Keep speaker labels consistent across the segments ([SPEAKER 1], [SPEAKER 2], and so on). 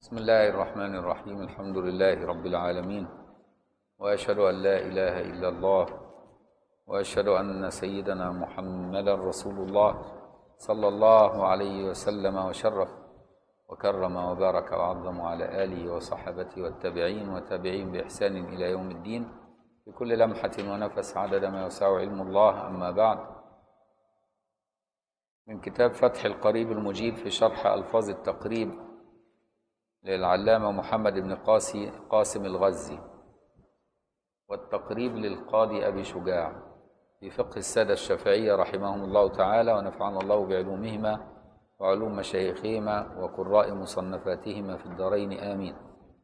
[SPEAKER 1] بسم الله الرحمن الرحيم. الحمد لله رب العالمين، وأشهد أن لا إله إلا الله، وأشهد أن سيدنا محمدا رسول الله صلى الله عليه وسلم وشرف وكرم وبارك وعظم على آله وصحبه والتابعين وتابعين بإحسان إلى يوم الدين بكل لمحة ونفس عدد ما يسع علم الله. أما بعد، من كتاب فتح القريب المجيب في شرح ألفاظ التقريب للعلامة محمد بن قاسم الغزي، والتقريب للقاضي أبي شجاع في فقه السادة الشافعية رحمهم الله تعالى، ونفعنا الله بعلومهما وعلوم مشايخهما وقراء مصنفاتهما في الدارين آمين.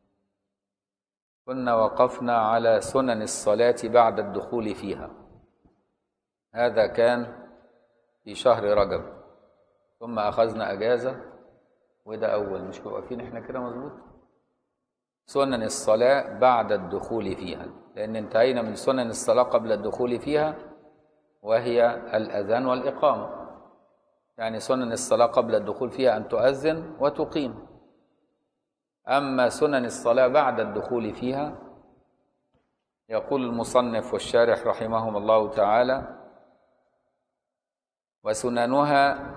[SPEAKER 1] كنا وقفنا على سنن الصلاة بعد الدخول فيها. هذا كان في شهر رجب، ثم أخذنا أجازة، وده أول مش واقفين احنا كده مظبوط. سنن الصلاة بعد الدخول فيها، لأن انتهينا من سنن الصلاة قبل الدخول فيها، وهي الأذان والإقامة. يعني سنن الصلاة قبل الدخول فيها أن تؤذن وتقيم. أما سنن الصلاة بعد الدخول فيها، يقول المصنف والشارح رحمهم الله تعالى: وسننها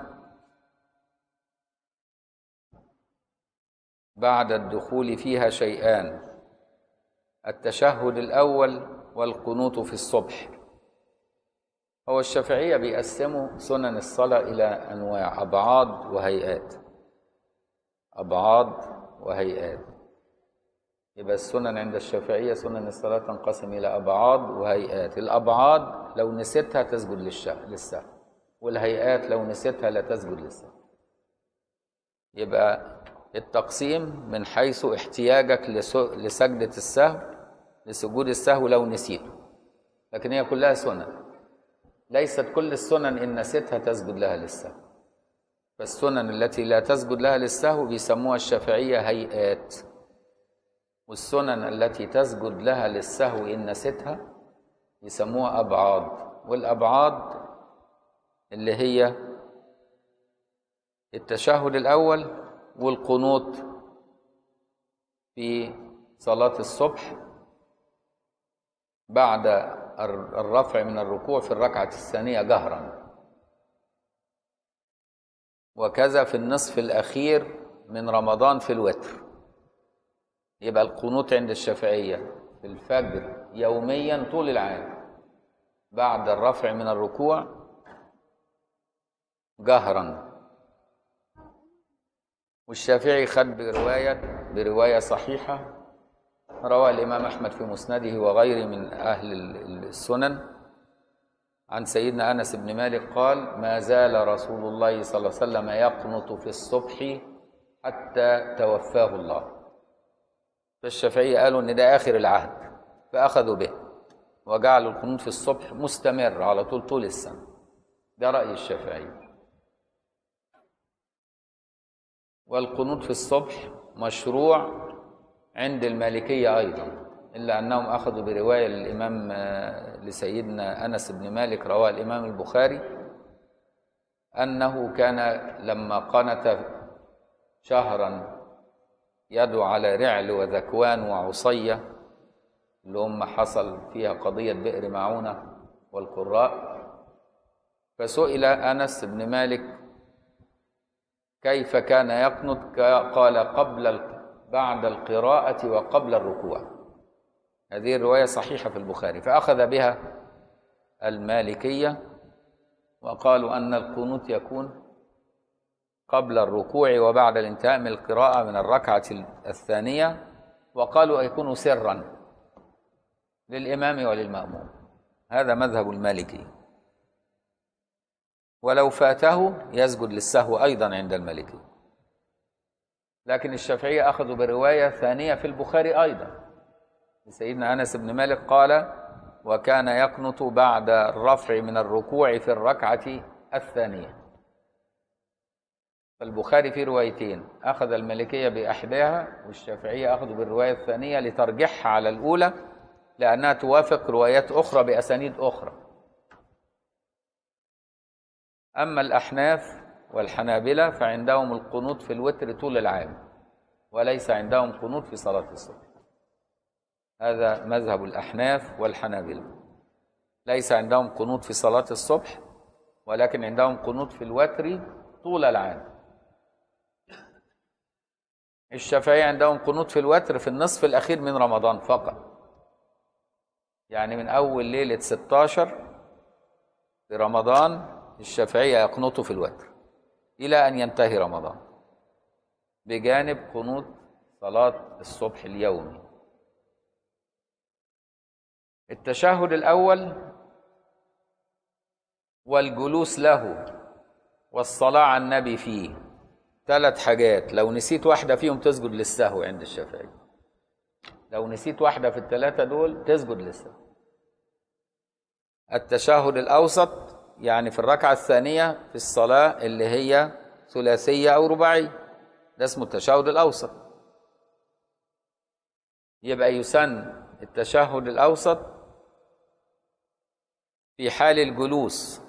[SPEAKER 1] بعد الدخول فيها شيئان: التشهد الأول والقنوت في الصبح. هو الشافعية بيقسموا سنن الصلاة إلى أنواع: أبعاد وهيئات. أبعاد وهيئات. يبقى السنن عند الشافعية سنن الصلاة تنقسم إلى أبعاد وهيئات. الأبعاد لو نسيتها تسجد للسهو، والهيئات لو نسيتها لا تسجد للسهو. يبقى التقسيم من حيث احتياجك لسجدة السهو، لسجود السهو لو نسيته، لكن هي كلها سنن. ليست كل السنن إن نسيتها تسجد لها للسهو، فالسنن التي لا تسجد لها للسهو بيسموها الشافعية هيئات، والسنن التي تسجد لها للسهو إن نسيتها يسموها أبعاد. والأبعاد اللي هي التشهد الأول والقنوت في صلاة الصبح بعد الرفع من الركوع في الركعة الثانية جهرا، وكذا في النصف الأخير من رمضان في الوتر. يبقى القنوت عند الشافعية في الفجر يوميا طول العام بعد الرفع من الركوع جهرا. والشافعي خد برواية صحيحة روى الإمام أحمد في مسنده وغيره من أهل السنن عن سيدنا أنس بن مالك قال: ما زال رسول الله صلى الله عليه وسلم يقنط في الصبح حتى توفاه الله. فالشافعي قالوا إن ده آخر العهد، فأخذوا به وجعلوا القنوت في الصبح مستمر على طول السنة. ده رأي الشافعي. والقنوت في الصبح مشروع عند المالكية أيضا، إلا أنهم أخذوا برواية للإمام لسيدنا أنس بن مالك رواه الإمام البخاري أنه كان لما قنت شهرا يدعو على رعل وذكوان وعصية، اللي هم حصل فيها قضية بئر معونة والقراء، فسئل أنس بن مالك كيف كان يقنط؟ قال: بعد القراءة وقبل الركوع. هذه الرواية صحيحة في البخاري، فأخذ بها المالكية وقالوا أن القنوت يكون قبل الركوع وبعد الانتهاء من القراءة من الركعة الثانية، وقالوا يكون سرا للإمام وللمأموم. هذا مذهب المالكي. ولو فاته يسجد للسهو أيضا عند المالكي. لكن الشافعية أخذوا برواية ثانية في البخاري أيضا سيدنا أنس بن مالك قال: وكان يقنط بعد الرفع من الركوع في الركعة الثانية. فالبخاري في روايتين، أخذ المالكية بأحداها والشافعية أخذوا بالرواية الثانية لترجحها على الأولى، لأنها توافق روايات أخرى بأسانيد أخرى. أما الأحناف والحنابلة فعندهم القنوت في الوتر طول العام، وليس عندهم قنوت في صلاة الصبح. هذا مذهب الأحناف والحنابلة، ليس عندهم قنوت في صلاة الصبح، ولكن عندهم قنوت في الوتر طول العام. الشافعية عندهم قنوت في الوتر في النصف الأخير من رمضان فقط، يعني من أول ليلة 16 في رمضان الشافعية يقنطوا في الوتر إلى أن ينتهي رمضان، بجانب قنوت صلاة الصبح اليومي. التشهد الأول والجلوس له والصلاة على النبي فيه 3 حاجات، لو نسيت واحدة فيهم تسجد للسهو عند الشافعي. لو نسيت واحدة في ال3 دول تسجد للسهو. التشهد الأوسط يعني في الركعة الثانية في الصلاة اللي هي ثلاثية أو رباعية، ده اسمه التشهد الأوسط. يبقى يسن التشهد الأوسط في حال الجلوس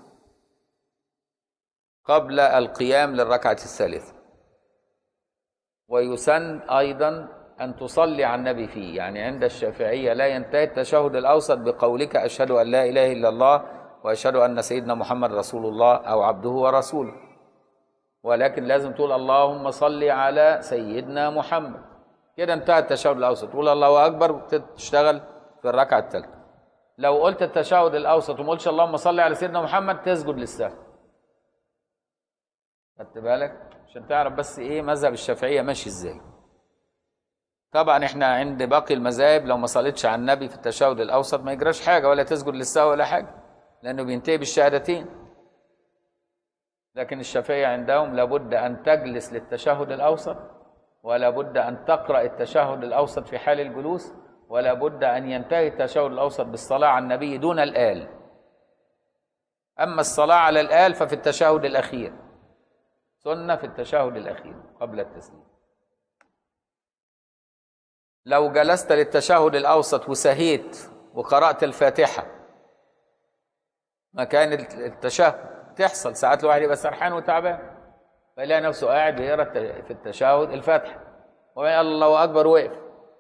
[SPEAKER 1] قبل القيام للركعة الثالثة، ويسن أيضا أن تصلي على النبي فيه. يعني عند الشافعية لا ينتهي التشهد الأوسط بقولك أشهد أن لا إله إلا الله وأشهد أن سيدنا محمد رسول الله أو عبده ورسوله، ولكن لازم تقول اللهم صل على سيدنا محمد. كده انتهى التشهد الأوسط، تقول الله أكبر وتشتغل في الركعة الثالثة. لو قلت التشهد الأوسط وما قلتش اللهم صل على سيدنا محمد تسجد للسهو. خدت بالك؟ عشان تعرف بس إيه مذهب الشافعية ماشي إزاي. طبعا احنا عند باقي المذاهب لو ما صليتش على النبي في التشهد الأوسط ما يجراش حاجة، ولا تسجد للسهو ولا حاجة، لأنه بينتهي بالشهادتين. لكن الشافعية عندهم لابد أن تجلس للتشهد الأوسط، ولا بد أن تقرأ التشهد الأوسط في حال الجلوس، ولا بد أن ينتهي التشهد الأوسط بالصلاة على النبي دون الآل. أما الصلاة على الآل ففي التشهد الأخير، سنة في التشهد الأخير قبل التسليم. لو جلست للتشهد الأوسط وسهيت وقرأت الفاتحة مكان التشهد، تحصل ساعات الواحد يبقى سرحان وتعبان فيلاقي نفسه قاعد بيقرا في التشهد الفاتحة وقال الله أكبر وقف،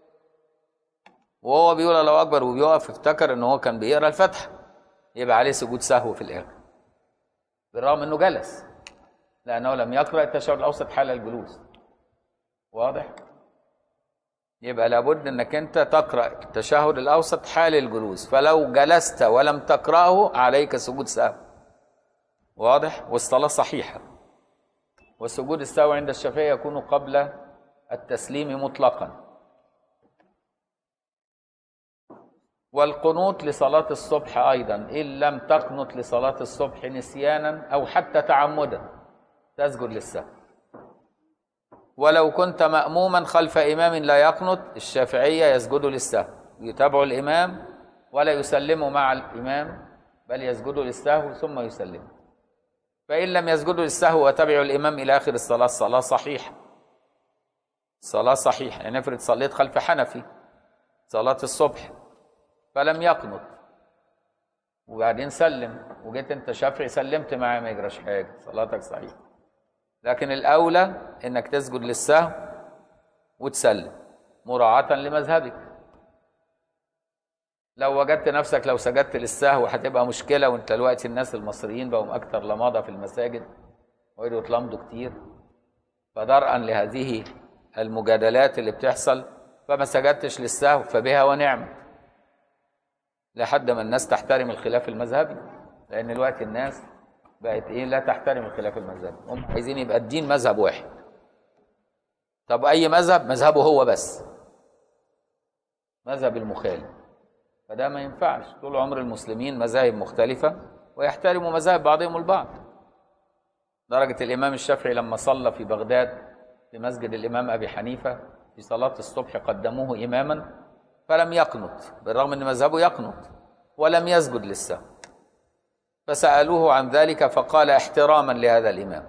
[SPEAKER 1] وهو بيقول الله أكبر وبيقف افتكر إن هو كان بيقرا الفاتحة، يبقى عليه سجود سهو في الآخر بالرغم إنه جلس، لأنه لم يقرأ التشهد الأوسط حال الجلوس. واضح؟ يبقى لابد إنك أنت تقرأ التشهد الأوسط حال الجلوس، فلو جلست ولم تقرأه عليك سجود سهو. واضح؟ والصلاة صحيحة. وسجود السهو عند الشافعية يكون قبل التسليم مطلقا. والقنوت لصلاة الصبح أيضا إن لم تقنت لصلاة الصبح نسيانا أو حتى تعمدا تسجد للسهو. ولو كنت مأموما خلف إمام لا يقنت الشافعية يسجد للسهو، يتابع الإمام ولا يسلم مع الإمام بل يسجد للسهو ثم يسلم. فإن لم يسجدوا للسهو وتبعوا الإمام إلى آخر الصلاة، الصلاة صحيحة. الصلاة صحيحة. يعني افرض صليت خلف حنفي صلاة الصبح فلم يقنط وبعدين سلم وجيت انت شافعي سلمت معاه ما يجراش حاجة، صلاتك صحيحة. لكن الأولى انك تسجد للسهو وتسلم مراعاة لمذهبك. لو وجدت نفسك لو سجدت للسهو هتبقى مشكلة، وانت دلوقتي الناس المصريين بقوا أكثر لماضة في المساجد ويقعدوا يتلمضوا كتير، فدرءا لهذه المجادلات اللي بتحصل فما سجدتش للسهو فبها ونعمت، لحد ما الناس تحترم الخلاف المذهبي. لأن دلوقتي الناس بقت إيه لا تحترم الخلاف المذهبي، هم عايزين يبقى الدين مذهب واحد. طب أي مذهب مذهبه هو بس، مذهب المخالف، فده ما ينفعش. طول عمر المسلمين مذاهب مختلفة ويحترموا مذاهب بعضهم البعض. درجة الإمام الشافعي لما صلى في بغداد في مسجد الإمام أبي حنيفة في صلاة الصبح قدموه إماما فلم يقنط بالرغم أن مذهبه يقنط ولم يسجد للسهو، فسألوه عن ذلك فقال احتراما لهذا الإمام.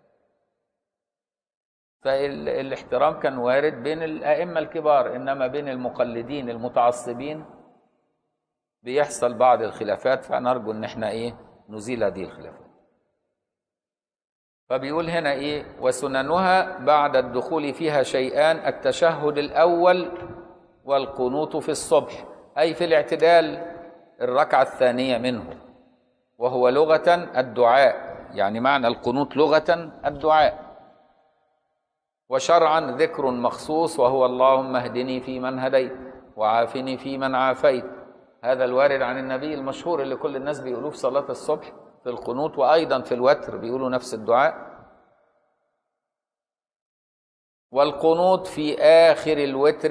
[SPEAKER 1] فالاحترام كان وارد بين الأئمة الكبار، إنما بين المقلدين المتعصبين بيحصل بعض الخلافات، فنرجو ان احنا نزيل هذه الخلافات. فبيقول هنا ايه؟ وسننها بعد الدخول فيها شيئان: التشهد الأول والقنوت في الصبح، أي في الاعتدال الركعة الثانية منه، وهو لغة الدعاء، يعني معنى القنوت لغة الدعاء، وشرعا ذكر مخصوص وهو اللهم اهدني فيمن هديت وعافني فيمن عافيت. هذا الوارد عن النبي المشهور اللي كل الناس بيقولوه في صلاة الصبح في القنوت، وأيضا في الوتر بيقولوا نفس الدعاء. والقنوت في آخر الوتر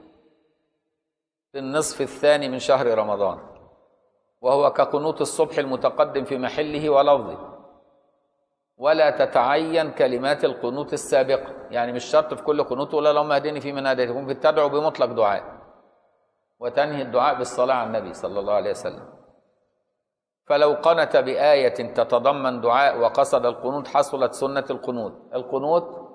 [SPEAKER 1] في النصف الثاني من شهر رمضان، وهو كقنوت الصبح المتقدم في محله ولفظه، ولا تتعين كلمات القنوت السابقة، يعني مش شرط في كل قنوت ولا اللهم اهدني فيمن هديت، ممكن تدعو بمطلق دعاء وتنهي الدعاء بالصلاة على النبي صلى الله عليه وسلم. فلو قنت بآية تتضمن دعاء وقصد القنوت حصلت سنة القنوت. القنوت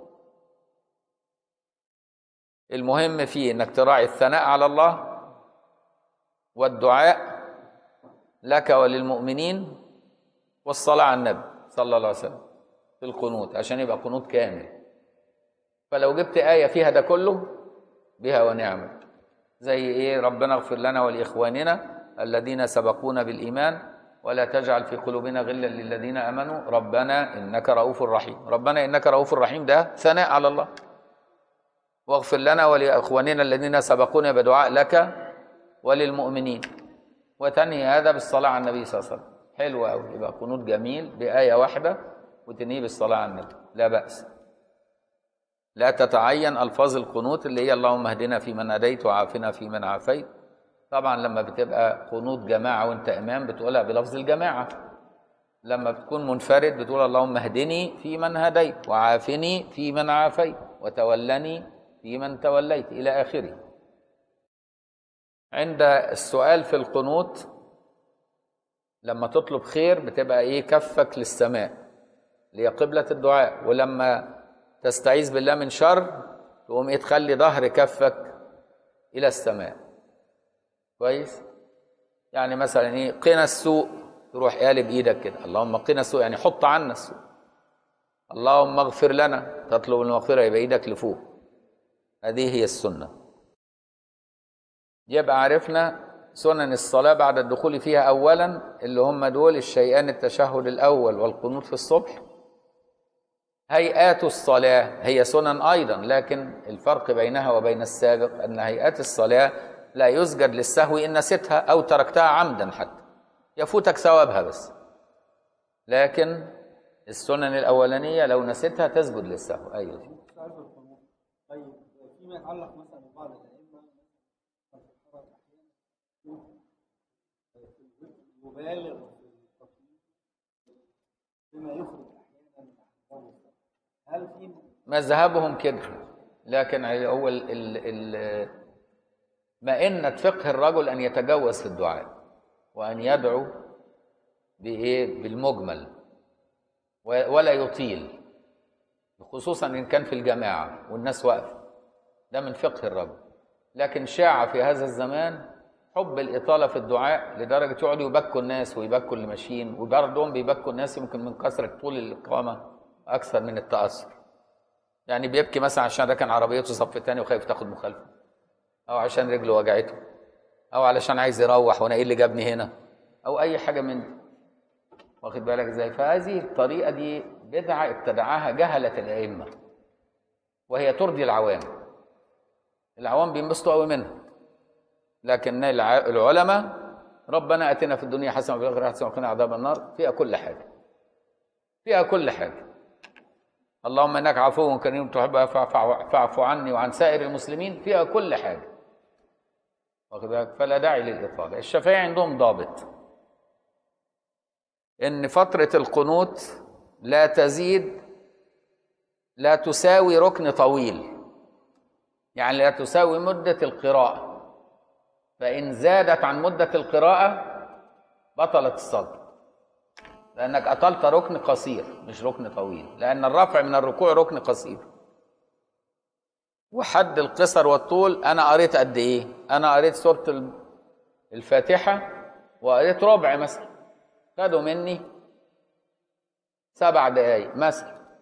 [SPEAKER 1] المهم فيه انك تراعي الثناء على الله والدعاء لك وللمؤمنين والصلاة على النبي صلى الله عليه وسلم في القنوت عشان يبقى قنوت كامل. فلو جبت آية فيها ده كله بها ونعمة، زي ايه؟ ربنا اغفر لنا ولإخواننا الذين سبقونا بالإيمان ولا تجعل في قلوبنا غلا للذين آمنوا ربنا إنك رؤوف رحيم. ربنا إنك رؤوف رحيم ده ثناء على الله. واغفر لنا ولإخواننا الذين سبقونا بدعاء لك وللمؤمنين، وتنهي هذا بالصلاة على النبي صلى الله عليه وسلم. حلو قوي، يبقى قنوت جميل بآية واحدة وتنهيه بالصلاة على النبي، لا بأس. لا تتعين ألفاظ القنوت اللي هي اللهم اهدنا فيمن هديت وعافنا فيمن عافيت. طبعا لما بتبقى قنوت جماعة وانت إمام بتقولها بلفظ الجماعة، لما بتكون منفرد بتقول اللهم اهدني فيمن هديت وعافني فيمن عافيت وتولني فيمن توليت إلى آخره. عند السؤال في القنوت لما تطلب خير بتبقى ايه؟ كفك للسماء اللي هي قبلة الدعاء، ولما تستعيذ بالله من شر تقوم ايه؟ تخلي ظهر كفك الى السماء. كويس؟ يعني مثلا ايه؟ قنا السوء، تروح قالب ايدك كده اللهم قنا السوء، يعني حط عنا السوء. اللهم اغفر لنا، تطلب المغفرة يبقى ايدك لفوق. هذه هي السنة. يبقى عرفنا سنن الصلاة بعد الدخول فيها أولا اللي هم دول الشيئان: التشهد الأول والقنوت في الصبح. هيئات الصلاة هي سنن أيضا، لكن الفرق بينها وبين السابق أن هيئات الصلاة لا يسجد للسهو إن نسيتها أو تركتها عمدا، حتى يفوتك ثوابها بس. لكن السنن الأولانية لو نسيتها تسجد للسهو. أيوة.
[SPEAKER 2] طيب فيما يتعلق مثلا ببعض الأئمة يبالغ في التطبيق بما يخرج أحيانا، هل في
[SPEAKER 1] مذهبهم كده؟ لكن هو مئنة فقه الرجل أن يتجوز في الدعاء وأن يدعو بإيه؟ بالمجمل ولا يطيل، خصوصا إن كان في الجماعة والناس واقفة، ده من فقه الرجل. لكن شاع في هذا الزمان حب الإطالة في الدعاء لدرجة يقعدوا يبكوا الناس ويبكوا اللي ماشيين، وبرضهم بيبكوا الناس يمكن من كثرة طول الإقامة أكثر من التأثر. يعني بيبكي مثلا عشان ركن عربيته صف تاني وخايف تاخد مخالفة، أو عشان رجله وجعته، أو علشان عايز يروح وأنا إيه اللي جابني هنا، أو أي حاجة من دي. واخد بالك إزاي؟ فهذه الطريقة دي بدعة ابتدعها جهلة الأئمة، وهي ترضي العوام. العوام بينبسطوا قوي منها، لكن العلماء ربنا اتنا في الدنيا حسنه وفي الاخره حسنه وقنا عذاب النار فيها كل حاجه، فيها كل حاجه. اللهم انك عفو كريم تحب فاعف عني وعن سائر المسلمين فيها كل حاجه. واخد بالك؟ فلا داعي للاطاله. الشافعي عندهم ضابط ان فتره القنوت لا تزيد، لا تساوي ركن طويل، يعني لا تساوي مده القراءه. فإن زادت عن مدة القراءة بطلت الصلاة، لأنك أطلت ركن قصير مش ركن طويل، لأن الرفع من الركوع ركن قصير. وحد القصر والطول أنا قريت قد إيه؟ أنا قريت سورة الفاتحة وقريت ربع مثلا، خدوا مني 7 دقايق مثلا،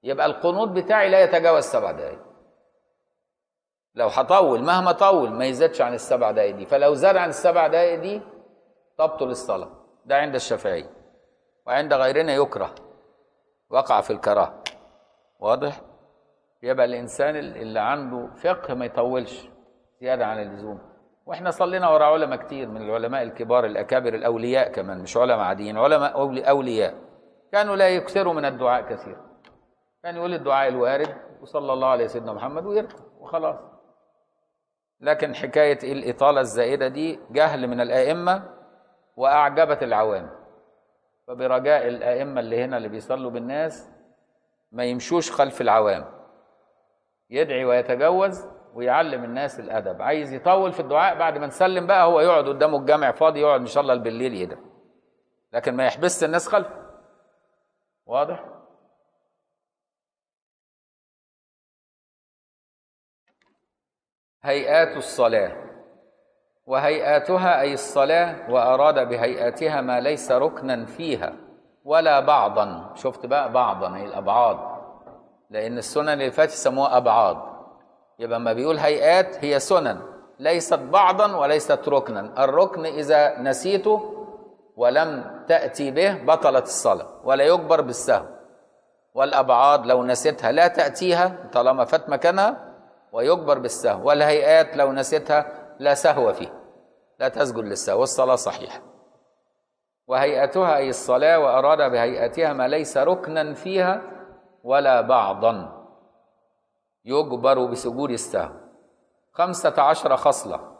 [SPEAKER 1] يبقى القنوت بتاعي لا يتجاوز 7 دقايق. لو هطول مهما طول ما يزيدش عن ال7 دقايق دي، فلو زاد عن ال7 دقايق دي تبطل الصلاة. ده عند الشافعي، وعند غيرنا يكره، وقع في الكراهة. واضح؟ يبقى الإنسان اللي عنده فقه ما يطولش زيادة عن اللزوم. واحنا صلينا وراء علماء كتير من العلماء الكبار الأكابر الأولياء، كمان مش علماء عاديين، علماء أولياء كانوا لا يكثروا من الدعاء كثيرا، كان يقول الدعاء الوارد وصلى الله على سيدنا محمد ويرتب وخلاص. لكن حكاية الإطالة الزائدة دي جهل من الأئمة وأعجبت العوام، فبرجاء الأئمة اللي هنا اللي بيصلوا بالناس ما يمشوش خلف العوام، يدعي ويتجوز ويعلم الناس الأدب. عايز يطول في الدعاء بعد ما نسلم بقى هو يقعد قدامه الجامع فاضي، يقعد إن شاء الله بالليل يدعي، لكن ما يحبسش الناس خلفه. واضح؟ هيئات الصلاة، وهيئاتها أي الصلاة، وأراد بهيئاتها ما ليس ركنا فيها ولا بعضا. شفت بقى بعضا هي الأبعاد، لأن السنن اللي فاتت يسموها أبعاد. يبقى ما بيقول هيئات هي سنن ليست بعضا وليست ركنا. الركن إذا نسيته ولم تأتي به بطلت الصلاة ولا يجبر بالسهو، والأبعاد لو نسيتها لا تأتيها طالما فات مكانها ويجبر بالسهو، والهيئات لو نسيتها لا سهو فيه، لا تسجد للسهو والصلاة صحيحة. وهيئتها أي الصلاة، وأراد بهيئتها ما ليس ركنا فيها ولا بعضا يجبر بسجود السهو. 15 خصلة.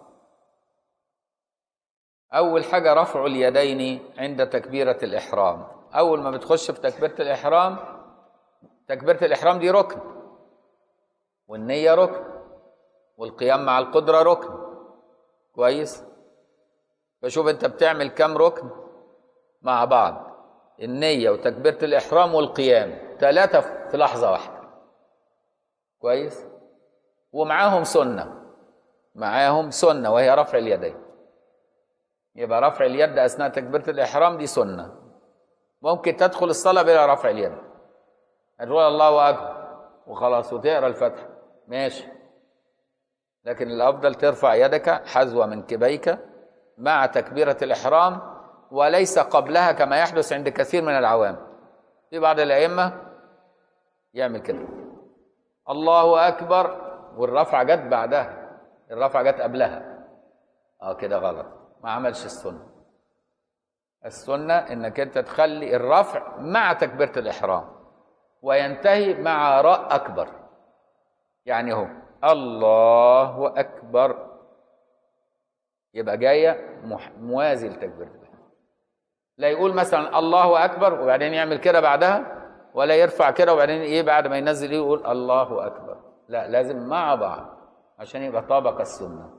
[SPEAKER 1] أول حاجة رفع اليدين عند تكبيرة الإحرام. أول ما بتخش في تكبيرة الإحرام، تكبيرة الإحرام دي ركن، والنية ركن، والقيام مع القدرة ركن. كويس؟ فشوف أنت بتعمل كم ركن مع بعض، النية وتكبيرة الإحرام والقيام، 3 في لحظة واحدة. كويس؟ ومعاهم سنة، معاهم سنة وهي رفع اليدين. يبقى رفع اليد أثناء تكبيرة الإحرام دي سنة. ممكن تدخل الصلاة بلا رفع اليد، هتقول الله أكبر وخلاص وتقرأ الفاتحة ماشي، لكن الأفضل ترفع يدك حذو منكبيك مع تكبيرة الإحرام، وليس قبلها كما يحدث عند كثير من العوام. في بعض الأئمة يعمل كده الله أكبر والرفعة جت بعدها، الرفعة جت قبلها، كده غلط، ما عملش السنة. السنة إنك أنت تخلي الرفع مع تكبيرة الإحرام وينتهي مع راء أكبر، يعني هو الله أكبر يبقى جاية موازي لتكبيرة الإحرام. لا يقول مثلا الله أكبر وبعدين يعمل كده بعدها، ولا يرفع كده وبعدين بعد ما ينزل يقول الله أكبر. لا، لازم مع بعض عشان يبقى طابق السنة.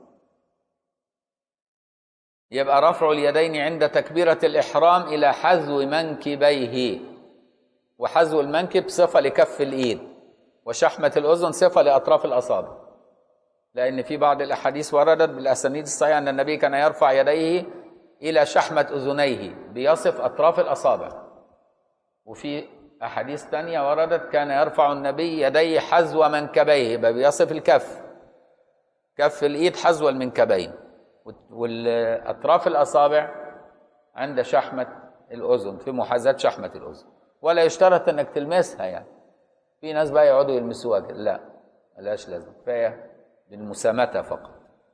[SPEAKER 1] يبقى رفع اليدين عند تكبيرة الإحرام إلى حذو منكبيه، وحذو المنكب صفة لكف الإيد، وشحمة الأذن صفة لأطراف الأصابع، لأن في بعض الأحاديث وردت بالأسانيد الصحيحة أن النبي كان يرفع يديه إلى شحمة أذنيه بيصف أطراف الأصابع. وفي أحاديث تانية وردت كان يرفع النبي يديه حذو منكبيه، بيصف الكف، كف الإيد حذو المنكبين، والأطراف الأصابع عند شحمة الأذن، في محاذاة شحمة الأذن. ولا يشترط أنك تلمسها، يعني في ناس بقى يقعدوا يلمسوها كده، لا ملهاش لازمة، كفاية بالمسامتة فقط.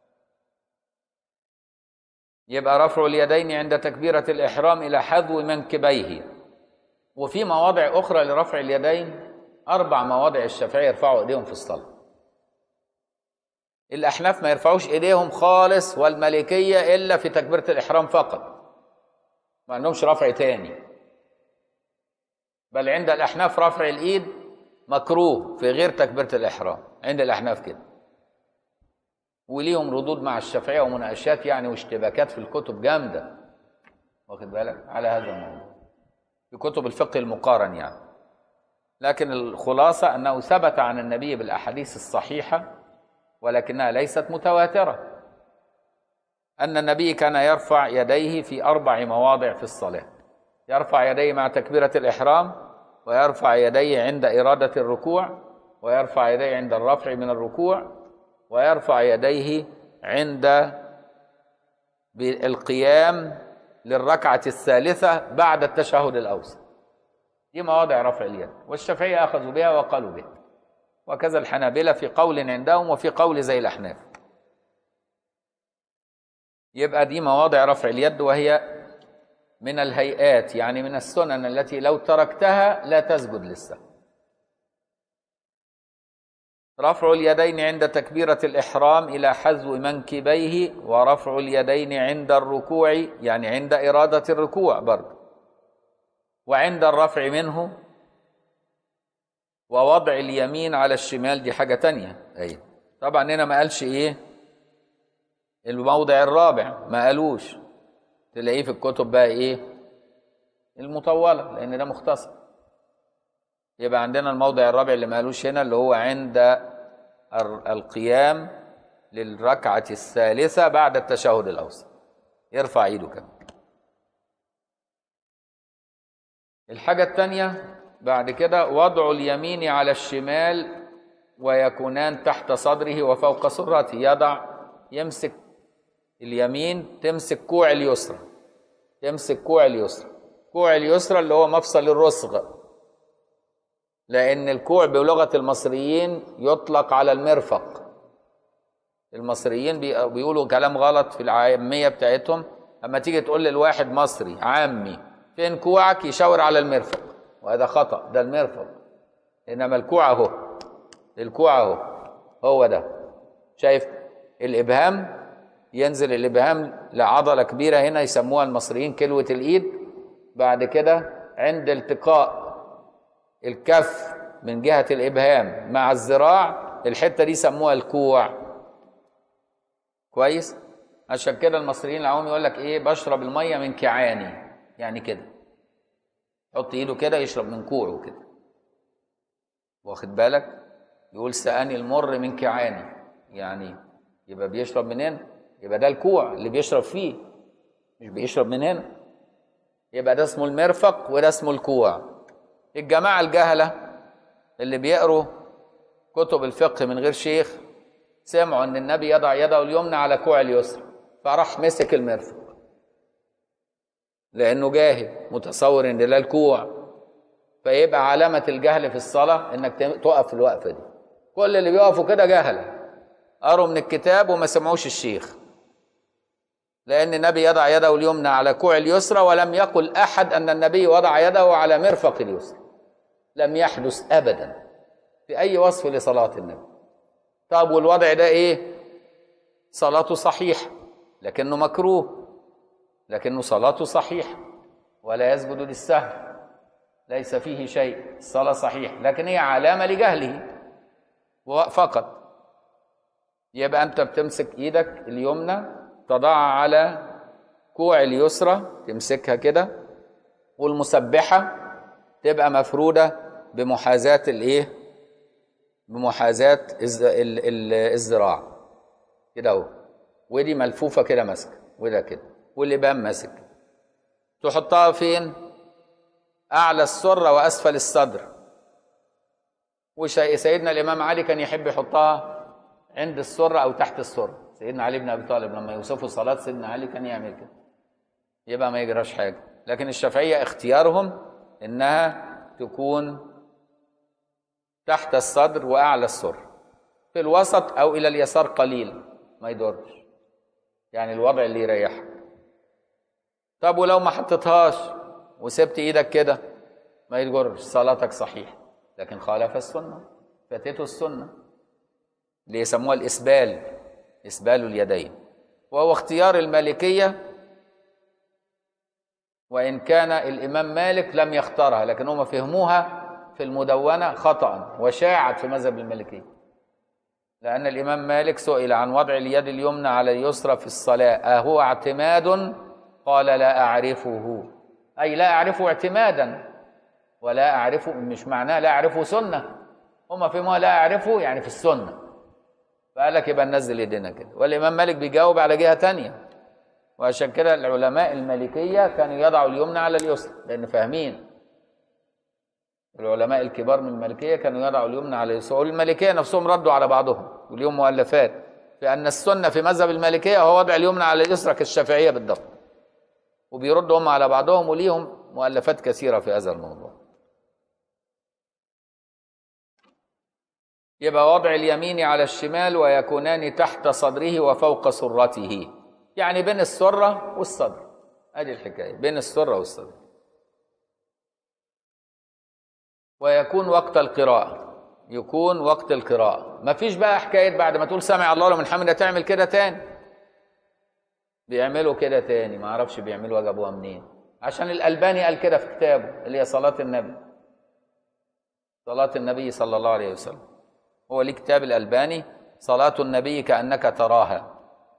[SPEAKER 1] يبقى رفع اليدين عند تكبيرة الإحرام إلى حذو منكبيه. وفي مواضع أخرى لرفع اليدين، 4 مواضع الشافعية يرفعوا إيديهم في الصلاة. الأحناف ما يرفعوش إيديهم خالص، والمالكية إلا في تكبيرة الإحرام فقط، ما عندهمش رفع تاني. بل عند الأحناف رفع الإيد مكروه في غير تكبيرة الإحرام، عند الأحناف كده. وليهم ردود مع الشافعية ومناقشات يعني واشتباكات في الكتب جامدة، واخد بالك على هذا الموضوع في كتب الفقه المقارن يعني. لكن الخلاصة أنه ثبت عن النبي بالأحاديث الصحيحة ولكنها ليست متواترة أن النبي كان يرفع يديه في 4 مواضع في الصلاة. يرفع يديه مع تكبيرة الإحرام، ويرفع يديه عند إرادة الركوع، ويرفع يديه عند الرفع من الركوع، ويرفع يديه عند القيام للركعة الثالثة بعد التشهد الأوسط. دي مواضع رفع اليد، والشافعية أخذوا بها وقالوا بها، وكذا الحنابلة في قول عندهم وفي قول زي الأحناف. يبقى دي مواضع رفع اليد، وهي من الهيئات، يعني من السنن التي لو تركتها لا تسجد للسهو. رفع اليدين عند تكبيرة الإحرام إلى حذو منكبيه، ورفع اليدين عند الركوع، يعني عند إرادة الركوع برضه، وعند الرفع منه، ووضع اليمين على الشمال، دي حاجة تانية. أيوة طبعا هنا ما قالش إيه الموضع الرابع، ما قالوش، تلاقيه في الكتب بقى إيه المطولة، لأن ده مختصر. يبقى عندنا الموضع الرابع اللي ما قالوش هنا، اللي هو عند القيام للركعة الثالثة بعد التشهد الأوسط، يرفع ايده كمان. الحاجة الثانية بعد كده وضع اليمين على الشمال ويكونان تحت صدره وفوق سرته. يمسك اليمين، تمسك كوع اليسرى، تمسك كوع اليسرى، كوع اليسرى اللي هو مفصل الرسغ، لأن الكوع بلغة المصريين يطلق على المرفق. المصريين بيقولوا كلام غلط في العامية بتاعتهم. أما تيجي تقول للواحد مصري عامي فين كوعك، يشاور على المرفق، وهذا خطأ، ده المرفق. إنما الكوع أهو، الكوع أهو، هو ده. شايف الإبهام؟ ينزل الإبهام لعضلة كبيرة هنا يسموها المصريين كلوة الإيد. بعد كده عند التقاء الكف من جهة الإبهام مع الذراع، الحتة دي سموها الكوع. كويس؟ عشان كده المصريين العوام يقول لك إيه، بشرب المية من كعاني، يعني كده يحط إيده كده يشرب من كوعه كده، واخد بالك؟ يقول سقاني المر من كعاني، يعني يبقى بيشرب من هنا، يبقى ده الكوع اللي بيشرب فيه، مش بيشرب من هنا. يبقى ده اسمه المرفق وده اسمه الكوع. الجماعة الجهلة اللي بيقروا كتب الفقه من غير شيخ سمعوا ان النبي يضع يده اليمنى على كوع اليسرى، فراح مسك المرفق، لانه جاهل متصور ان ده الكوع. فيبقى علامة الجهل في الصلاة انك تقف في الوقفة دي. كل اللي بيقفوا كده جهلة، قروا من الكتاب وما سمعوش الشيخ، لأن النبي يضع يده اليمنى على كوع اليسرى، ولم يقل أحد أن النبي وضع يده على مرفق اليسرى. لم يحدث أبدا في أي وصف لصلاة النبي. طب والوضع ده إيه؟ صلاته صحيحة لكنه مكروه، لكنه صلاته صحيحة ولا يسجد للسهو، ليس فيه شيء، الصلاة صحيحة، لكن هي علامة لجهله فقط. يبقى أنت بتمسك إيدك اليمنى تضعها على كوع اليسرى، تمسكها كده، والمسبحة تبقى مفرودة بمحاذاة الايه، بمحاذاة الذراع كده اهو، ودي ملفوفة كده ماسكة، وده كده، واللبان ماسك. تحطها فين؟ أعلى السرة وأسفل الصدر. وسيدنا الإمام علي كان يحب يحطها عند السرة أو تحت السرة. سيدنا علي بن أبي طالب لما يوصفوا صلاة سيدنا علي كان يعمل كده، يبقى ما يجراش حاجة. لكن الشافعية اختيارهم إنها تكون تحت الصدر وأعلى السرة، في الوسط أو إلى اليسار قليل، ما يضرش، يعني الوضع اللي يريحك. طب ولو ما حطيتهاش وسبت إيدك كده ما يضرش، صلاتك صحيحة، لكن خالف السنة، فاتته السنة اللي يسموها الإسبال، إسبال اليدين، وهو اختيار المالكية، وإن كان الإمام مالك لم يختارها، لكن هم فهموها في المدونة خطأ وشاعت في مذهب المالكية. لأن الإمام مالك سئل عن وضع اليد اليمنى على اليسرى في الصلاة أهو اعتماد؟ قال لا أعرفه، أي لا أعرفه اعتمادا، ولا أعرفه مش معناه لا أعرفه سنة، هم فهموها لا أعرفه يعني في السنة، فقال لك يبقى ننزل يدنا كده. والإمام مالك بيجاوب على جهة تانية، وعشان كده العلماء المالكية كانوا يضعوا اليمنى على اليسرى لأن فاهمين. العلماء الكبار من المالكية كانوا يضعوا اليمنى على اليسرى، والمالكية نفسهم ردوا على بعضهم وليهم مؤلفات في أن السنة في مذهب المالكية هو وضع اليمنى على اليسرى كالشافعية بالضبط، وبيردوا هم على بعضهم وليهم مؤلفات كثيرة في هذا الموضوع. يبقى وضع اليمين على الشمال ويكونان تحت صدره وفوق سرته، يعني بين السرة والصدر، ادي الحكاية بين السرة والصدر. ويكون وقت القراءة، يكون وقت القراءة، مفيش بقى حكاية بعد ما تقول سمع الله لمن حمده تعمل كده تاني. بيعملوا كده تاني، ما اعرفش بيعملوا جابوها منين، عشان الألباني قال كده في كتابه اللي هي صلاة النبي، صلاة النبي صلى الله عليه وسلم. هو ليه كتاب الألباني صلاة النبي كأنك تراها.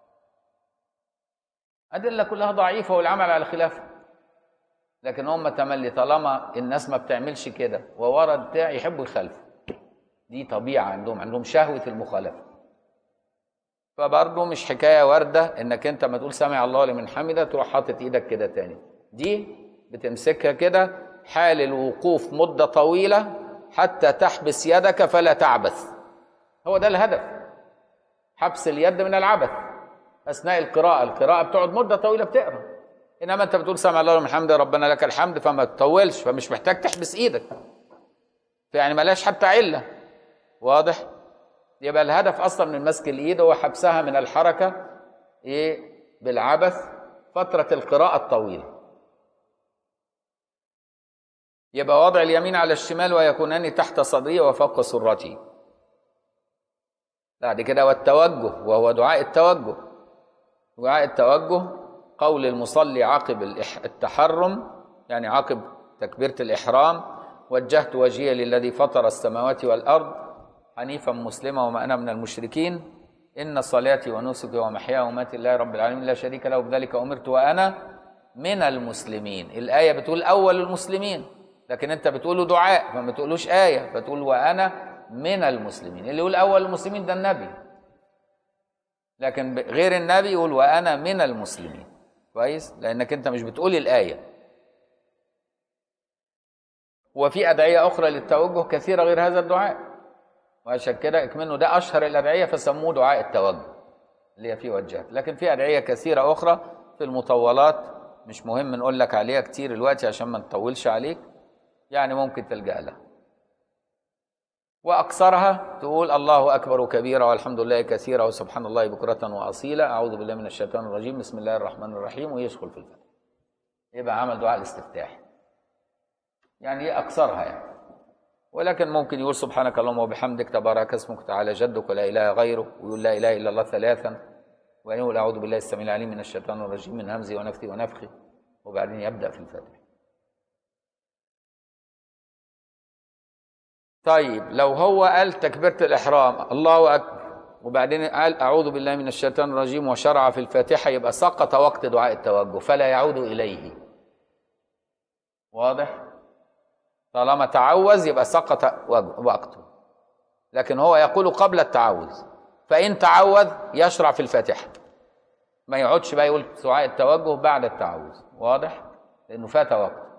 [SPEAKER 1] أدلة كلها ضعيفة والعمل على خلافها، لكن هم تملي طالما الناس ما بتعملش كده وورد بتاع يحبوا يخالفوا، دي طبيعة عندهم شهوة المخالفة. فبرضه مش حكاية واردة انك انت ما تقول سمع الله لمن حمده تروح حاطط ايدك كده تاني، دي بتمسكها كده حال الوقوف مدة طويلة حتى تحبس يدك فلا تعبث، هو ده الهدف، حبس اليد من العبث اثناء القراءة. القراءة بتقعد مدة طويلة بتقرا، انما انت بتقول سمع الله لمن حمده ربنا لك الحمد فما تطولش، فمش محتاج تحبس ايدك، يعني ملاش حتى علة. واضح؟ يبقى الهدف اصلا من مسك الايد هو حبسها من الحركة بالعبث فترة القراءة الطويلة. يبقى وضع اليمين على الشمال ويكونان تحت صدره وفوق سرته. بعد كده والتوجه، وهو دعاء التوجه. دعاء التوجه قول المصلي عقب التحرم، يعني عقب تكبيرة الإحرام: وجهت وجهي للذي فطر السماوات والأرض حنيفا مسلما وما أنا من المشركين إن صلاتي ونسكي ومحياي ومماتي لله رب العالمين لا شريك له بذلك أمرت وأنا من المسلمين. الآية بتقول أول المسلمين، لكن أنت بتقوله دعاء فما تقولوش آية، فتقول وأنا من المسلمين. اللي يقول أول المسلمين ده النبي، لكن غير النبي يقول وأنا من المسلمين. كويس؟ لأنك أنت مش بتقول الآية. وفي أدعية أخرى للتوجه كثيرة غير هذا الدعاء، وعشان كده اكمنه ده أشهر الأدعية فسموه دعاء التوجه اللي هي فيه وجهت. لكن في أدعية كثيرة أخرى في المطولات مش مهم نقول لك عليها كتير دلوقتي عشان ما نطولش عليك، يعني ممكن تلجأ لها. وأكثرها تقول الله أكبر كبيرا والحمد لله كثيرا وسبحان الله بكرة وأصيلا أعوذ بالله من الشيطان الرجيم بسم الله الرحمن الرحيم، ويدخل في الفتح. يبقى عمل دعاء الاستفتاح، يعني أكثرها يعني. ولكن ممكن يقول سبحانك اللهم وبحمدك تبارك اسمك تعالى جدك ولا إله غيره، ويقول لا إله إلا الله ثلاثا، ويقول أعوذ بالله السميع العليم من الشيطان الرجيم من همزه ونفثه ونفخه، وبعدين يبدأ في الفتح. طيب لو هو قال تكبيرة الإحرام الله أكبر وبعدين قال أعوذ بالله من الشيطان الرجيم وشرع في الفاتحة، يبقى سقط وقت دعاء التوجه فلا يعود إليه. واضح؟ طالما تعوذ يبقى سقط وقته، لكن هو يقول قبل التعوذ، فإن تعوذ يشرع في الفاتحة، ما يقعدش بقى يقول دعاء التوجه بعد التعوذ. واضح؟ لأنه فات وقت.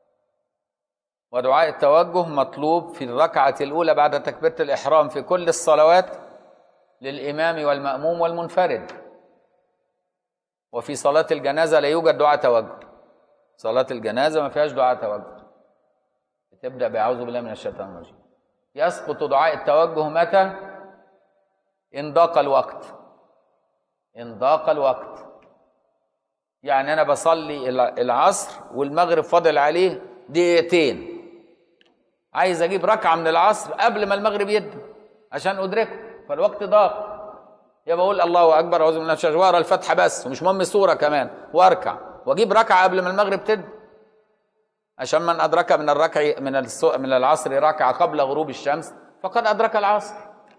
[SPEAKER 1] ودعاء التوجه مطلوب في الركعة الأولى بعد تكبيرة الإحرام في كل الصلوات للإمام والمأموم والمنفرد. وفي صلاة الجنازة لا يوجد دعاء توجه، صلاة الجنازة ما فيهاش دعاء توجه، بتبدأ بأعوذ بالله من الشيطان الرجيم. يسقط دعاء التوجه متى؟ إن ضاق الوقت. إن ضاق الوقت يعني أنا بصلي العصر والمغرب فاضل عليه دقيقتين، عايز اجيب ركعه من العصر قبل ما المغرب يدن عشان ادركه، فالوقت ضاق، يبقى اقول الله اكبر اعوذ بالله من الشيطان واقرا الفاتحه بس ومش مهم سوره كمان واركع واجيب ركعه قبل ما المغرب تدن، عشان من ادرك من العصر ركعه قبل غروب الشمس فقد ادرك العصر.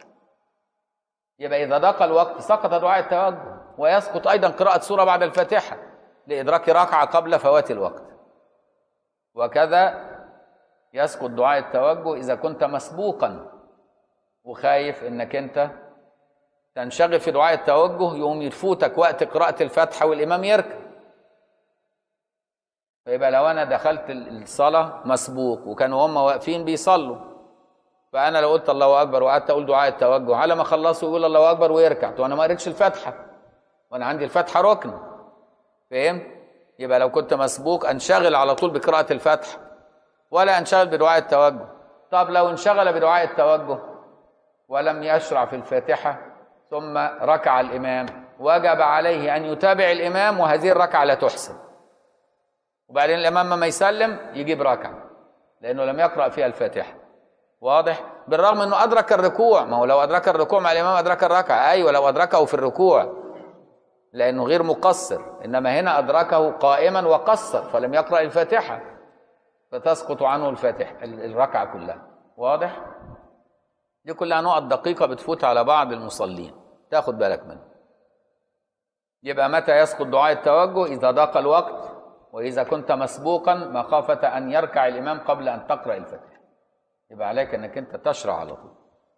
[SPEAKER 1] يبقى اذا ضاق الوقت سقط دعاء التوجه، ويسقط ايضا قراءه سوره بعد الفاتحه لادراك ركعه قبل فوات الوقت. وكذا يسقط دعاء التوجه إذا كنت مسبوقا وخايف إنك أنت تنشغل في دعاء التوجه يقوم يفوتك وقت قراءة الفاتحة والإمام يركع، فيبقى لو انا دخلت الصلاه مسبوق وكانوا هم واقفين بيصلوا، فانا لو قلت الله اكبر وقعدت اقول دعاء التوجه، على ما خلصوا يقول الله اكبر ويركع، وانا ما قريتش الفاتحه، وانا عندي الفاتحه ركن. فهمت؟ يبقى لو كنت مسبوق انشغل على طول بقراءه الفاتحه ولا انشغل بدعاء التوجه. طب لو انشغل بدعاء التوجه ولم يشرع في الفاتحه ثم ركع الامام، وجب عليه ان يتابع الامام، وهذه الركعه لا تحسب. وبعدين الامام ما يسلم يجيب ركعه لانه لم يقرا فيها الفاتحه. واضح؟ بالرغم انه ادرك الركوع، ما هو لو ادرك الركوع مع الامام ادرك الركعه. ايوه لو ادركه في الركوع لانه غير مقصر، انما هنا ادركه قائما وقصر فلم يقرا الفاتحه، فتسقط عنه الفاتحه الركعه كلها. واضح؟ دي كلها نقط دقيقه بتفوت على بعض المصلين، تاخد بالك منها. يبقى متى يسقط دعاء التوجه؟ اذا ضاق الوقت، واذا كنت مسبوقا مخافه ان يركع الامام قبل ان تقرا الفاتحه، يبقى عليك انك انت تشرع على طول.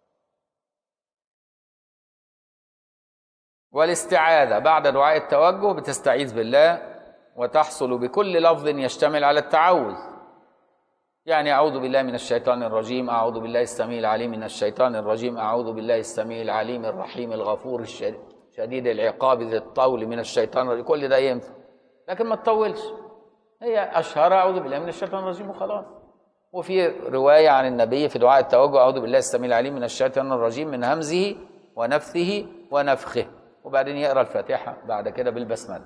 [SPEAKER 1] والاستعاذة بعد دعاء التوجه بتستعيذ بالله، وتحصل بكل لفظ يشتمل على التعوذ. يعني أعوذ بالله من الشيطان الرجيم، أعوذ بالله السميع العليم من الشيطان الرجيم، أعوذ بالله السميع العليم الرحيم الغفور شديد العقاب ذي الطول من الشيطان الرجيم. كل ده ينفع، لكن ما تطولش. هي أشهر أعوذ بالله من الشيطان الرجيم وخلاص. وفي رواية عن النبي في دعاء التوجه: أعوذ بالله السميع العليم من الشيطان الرجيم من همزه ونفثه ونفخه، وبعدين يقرأ الفاتحة بعد كده بالبسملة.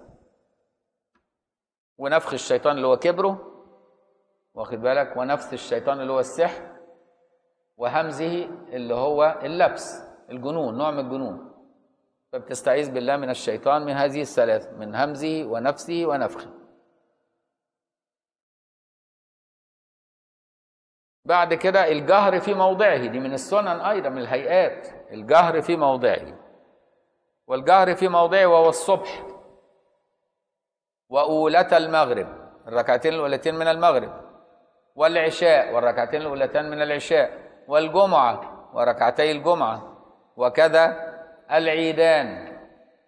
[SPEAKER 1] ونفخ الشيطان اللي هو كبره، واخد بالك، ونفث الشيطان اللي هو السحر، وهمزه اللي هو اللبس، الجنون، نوع من الجنون. فبتستعيذ بالله من الشيطان من هذه الثلاث: من همزه ونفثه ونفخه. بعد كده الجهر في موضعه، دي من السنن أيضا من الهيئات، الجهر في موضعه. والجهر في موضعه وهو الصبح وأولة المغرب، الركعتين الأولتين من المغرب، والعشاء والركعتين الأولتين من العشاء، والجمعة وركعتي الجمعة، وكذا العيدان.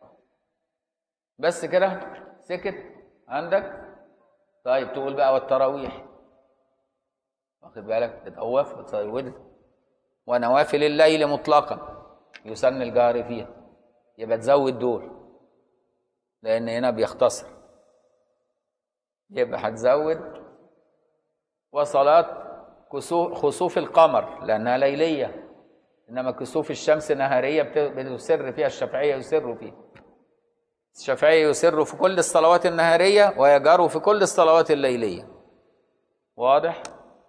[SPEAKER 1] بس كده؟ سكت عندك؟ طيب تقول بقى والتراويح، واخد بالك، تتأوف وتزود. ونوافل الليل مطلقا يسن الجهر فيها، يبقى تزود دول لأن هنا بيختصر، يبقى هتزود. وصلاة خسوف القمر لأنها ليلية، إنما كسوف الشمس نهارية بتسر فيها الشافعية، يسر فيها الشافعية، يسر في كل الصلوات النهارية ويجهر في كل الصلوات الليلية. واضح؟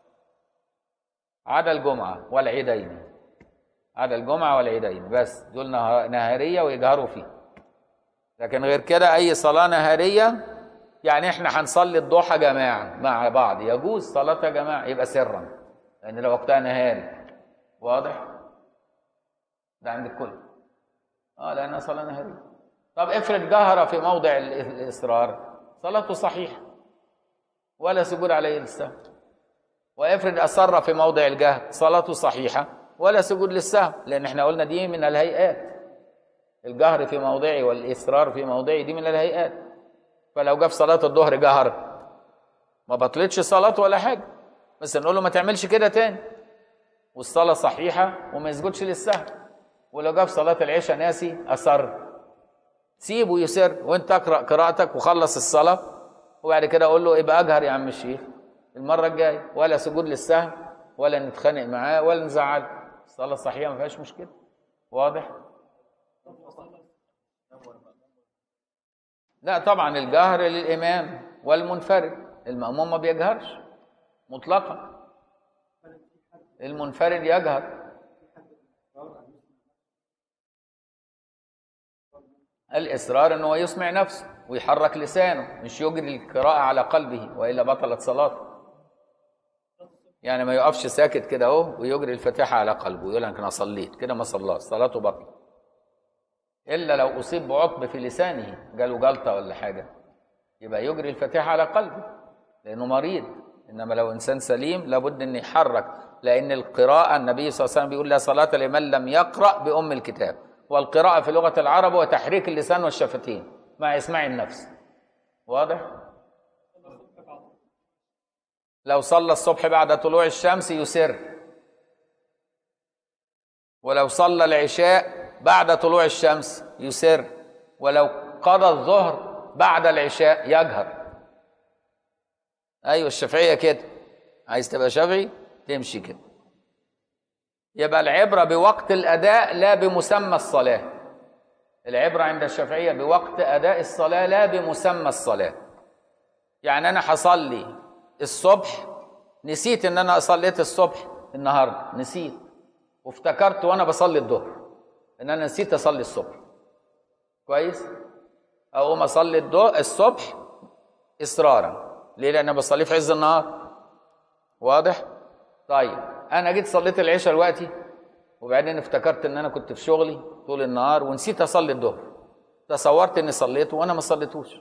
[SPEAKER 1] عدا الجمعة والعيدين، عدا الجمعة والعيدين بس، دول نهارية ويجهروا فيه. لكن غير كده أي صلاة نهارية، يعني احنا هنصلي الضحى جماعة مع بعض، يجوز صلاتها جماعة، يبقى سرا لأن لو وقتها نهاري. واضح؟ ده عند الكل. لأنها صلاة نهارية. طب افرض جهر في موضع الإصرار، صلاته صحيحة ولا سجود عليه للسهو. وافرض أصر في موضع الجهر، صلاته صحيحة ولا سجود للسهو، لأن احنا قلنا دي من الهيئات. الجهر في موضعه والإصرار في موضعه دي من الهيئات. فلو جاء في صلاة الظهر جهر، ما بطلتش صلاته ولا حاجة، بس نقول له ما تعملش كده تاني، والصلاة صحيحة وما يسجدش للسهو. ولو جاء في صلاة العشاء ناسي أصر، سيبه يسر وانت اقرأ قراءتك وخلص الصلاة، وبعد كده اقول له ابقى اجهر يا عم الشيخ المرة الجاية، ولا سجود للسهو ولا نتخانق معاه ولا نزعل، الصلاة صحيحة ما فيهاش مشكلة. واضح؟ لا طبعا الجهر للإمام والمنفرد، المأموم ما بيجهرش مطلقا، المنفرد يجهر. الإصرار أنه يسمع نفسه ويحرك لسانه، مش يجري القراءة على قلبه وإلا بطلت صلاته. يعني ما يقفش ساكت كده اهو ويجري الفاتحة على قلبه يقول لك أنا صليت كده، ما صلاش، صلاته بطلت. إلا لو أصيب بعطب في لسانه، جاله جلطة ولا حاجة، يبقى يجري الفاتحة على قلبه لأنه مريض. إنما لو إنسان سليم لابد أن يحرك، لأن القراءة النبي صلى الله عليه وسلم بيقول لا صلاة لمن لم يقرأ بأم الكتاب. والقراءة في لغة العرب هو تحريك اللسان والشفتين مع إسماع النفس. واضح؟ لو صلى الصبح بعد طلوع الشمس يسر، ولو صلى العشاء بعد طلوع الشمس يسر، ولو قضى الظهر بعد العشاء يجهر. ايوه الشافعيه كده، عايز تبقى شافعي تمشي كده. يبقى العبره بوقت الاداء لا بمسمى الصلاه. العبره عند الشافعيه بوقت اداء الصلاه لا بمسمى الصلاه. يعني انا هصلي الصبح، نسيت ان انا صليت الصبح النهارده، نسيت وافتكرت وانا بصلي الظهر ان انا نسيت اصلي الصبح، كويس؟ اقوم اصلي الصبح اصرارا. ليه؟ لان انا بصليه في عز النهار. واضح؟ طيب انا جيت صليت العشاء دلوقتي، وبعدين افتكرت ان انا كنت في شغلي طول النهار ونسيت اصلي الظهر. تصورت اني صليته وانا ما صليتوش،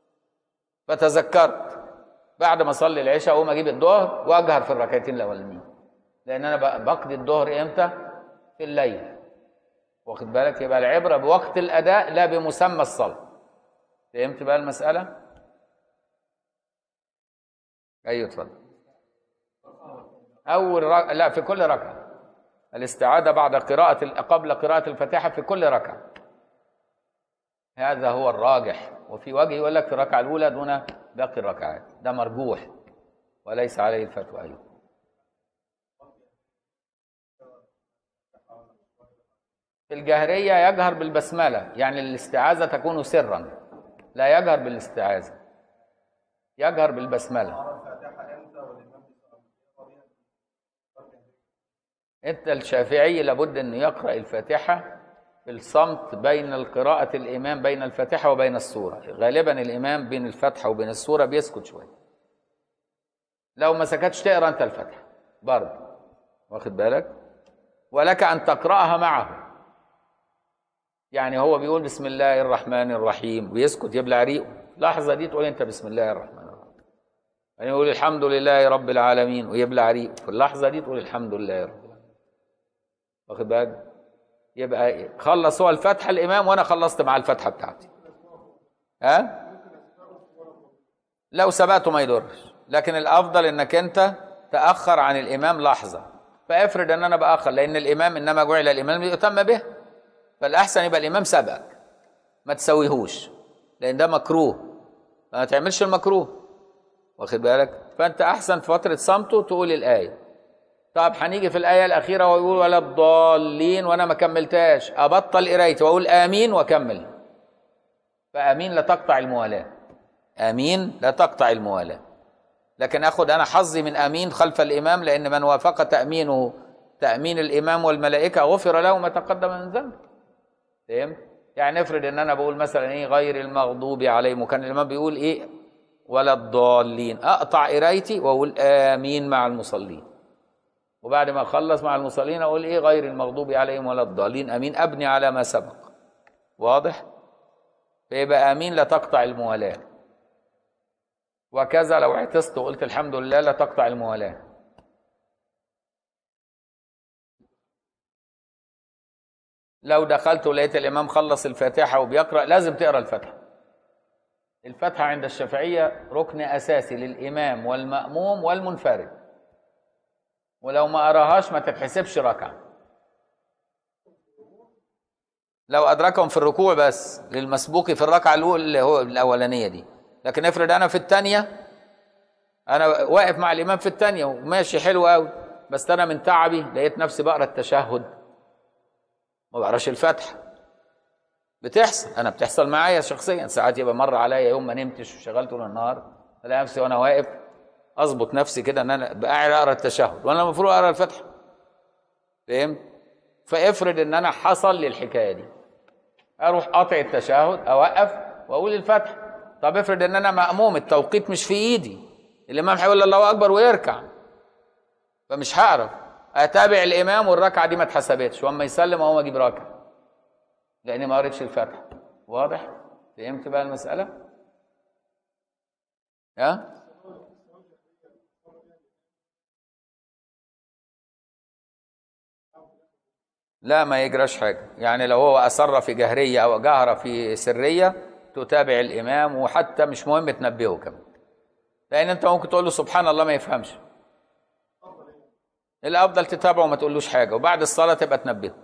[SPEAKER 1] فتذكرت بعد ما اصلي العشاء اقوم اجيب الظهر واجهر في الركعتين الاولانيين، لان انا بقضي الظهر امتى؟ في الليل. واخد بالك؟ يبقى العبره بوقت الاداء لا بمسمى الصلاه. فهمت بقى المساله؟ ايوه اتفضل. لا، في كل ركعه. الاستعاذه بعد قبل قراءه الفاتحه في كل ركعه. هذا هو الراجح. وفي وجه يقول لك في الركعه الاولى دون باقي الركعات، ده مرجوح وليس عليه الفتوى. ايوه. في الجهريه يجهر بالبسمله، يعني الاستعاذه تكون سرا، لا يجهر بالاستعاذه، يجهر بالبسمله. انت الشافعي لابد انه يقرا الفاتحه في الصمت بين قراءه الامام بين الفاتحه وبين السوره. غالبا الامام بين الفاتحه وبين السوره بيسكت شويه، لو ما سكتش تقرا انت الفاتحه برضه، واخد بالك؟ ولك ان تقراها معه. يعني هو بيقول بسم الله الرحمن الرحيم ويسكت يبلع ريقه، اللحظه دي تقول انت بسم الله الرحمن الرحيم. يعني يقول الحمد لله رب العالمين ويبلع ريقه، في اللحظه دي تقول الحمد لله رب العالمين، واخد بالك؟ يبقى خلص هو الفاتحه الامام وانا خلصت مع الفاتحه بتاعتي. ها؟ لو سبقته ما يضرش، لكن الافضل انك انت تاخر عن الامام لحظه. فافرض ان انا باخر، لان الامام انما جعل الامام ليؤتم به، فالاحسن يبقى الامام سبقك، ما تسويهوش، لان ده مكروه، فما تعملش المكروه، واخد بالك؟ فانت احسن في فتره صمته تقول الايه. طب هنيجي في الايه الاخيره ويقول ولا الضالين وانا ما كملتهاش، ابطل قرايتي واقول امين واكمل. فامين لا تقطع الموالاه، امين لا تقطع الموالاه. لكن اخذ انا حظي من امين خلف الامام، لان من وافق تامينه تامين الامام والملائكه غفر له ما تقدم من ذنبه. فهمت؟ يعني افرض ان انا بقول مثلا ايه غير المغضوب عليهم، وكان الامام بيقول ايه ولا الضالين، اقطع قرايتي واقول امين مع المصلين، وبعد ما اخلص مع المصلين اقول ايه غير المغضوب عليهم ولا الضالين امين، ابني على ما سبق. واضح؟ فيبقى امين لا تقطع الموالاه. وكذا لو اعتصت وقلت الحمد لله لا تقطع الموالاه. لو دخلت ولقيت الامام خلص الفاتحه وبيقرا لازم تقرا الفاتحه. الفاتحه عند الشافعيه ركن اساسي للامام والماموم والمنفرد، ولو ما قراهاش ما تتحسبش ركعه. لو ادركهم في الركوع بس للمسبوق في الركعه الاولى اللي هو الاولانيه دي. لكن افرض انا في الثانيه، انا واقف مع الامام في الثانيه وماشي حلو قوي، بس انا من تعبي لقيت نفسي بقرا التشهد ما بقراش الفاتحه. بتحصل، انا بتحصل معايا شخصيا ساعات، يبقى مر عليا يوم ما نمتش وشغلت طول النهار، الاقي نفسي وانا واقف اظبط نفسي كده ان انا قاعد اقرا التشهد وانا المفروض اقرا الفاتحه. فهمت؟ فافرض ان انا حصل لي الحكايه دي، اروح قاطع التشهد اوقف واقول الفاتحه. طب افرض ان انا مأموم، التوقيت مش في ايدي، الامام هيقول الله اكبر ويركع، فمش هعرف اتابع الامام والركعه دي ما اتحسبتش، واما يسلم اقوم اجيب ركعه لاني ما قريتش الفاتحه. واضح؟ فهمت بقى المساله؟ ها؟ لا ما يجراش حاجه، يعني لو هو اصر في جهريه او جهر في سريه تتابع الامام، وحتى مش مهم تنبهه كمان، لان انت ممكن تقول له سبحان الله ما يفهمش. الافضل تتابعه وما تقولوش حاجه، وبعد الصلاه تبقى تنبهه.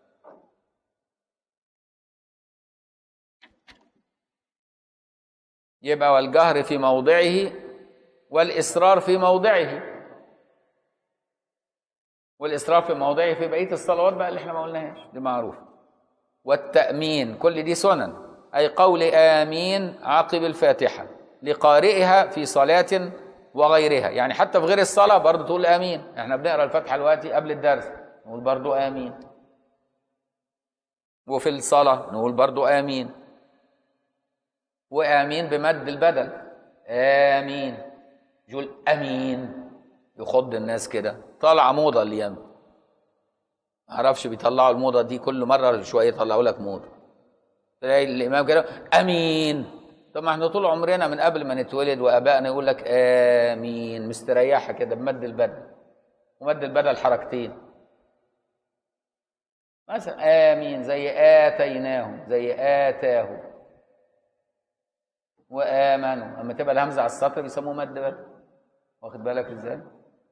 [SPEAKER 1] يبقى والجهر في موضعه والاصرار في موضعه. والاصرار في موضعه في بقيه الصلوات بقى اللي احنا ما قلناهاش دي معروفه. والتامين كل دي سنن، اي قول امين عقب الفاتحه لقارئها في صلاه وغيرها. يعني حتى في غير الصلاه برضه تقول امين. احنا بنقرا الفاتحه دلوقتي قبل الدرس نقول برضه امين، وفي الصلاه نقول برضه امين. وامين بمد البدل، امين. يقول امين يخض الناس كده. طالعه موضه الايام، ما اعرفش بيطلعوا الموضه دي كل مره شويه يطلعوا لك موضه. تلاقي الامام كده امين. طب ما احنا طول عمرنا من قبل ما نتولد وابائنا يقول لك امين مستريحه كده بمد البدل، ومد البدل حركتين. مثلا امين زي اتيناهم، زي اتاه، وامنوا. اما تبقى الهمزه على السطر بيسموه مد بدل. واخد بالك ازاي؟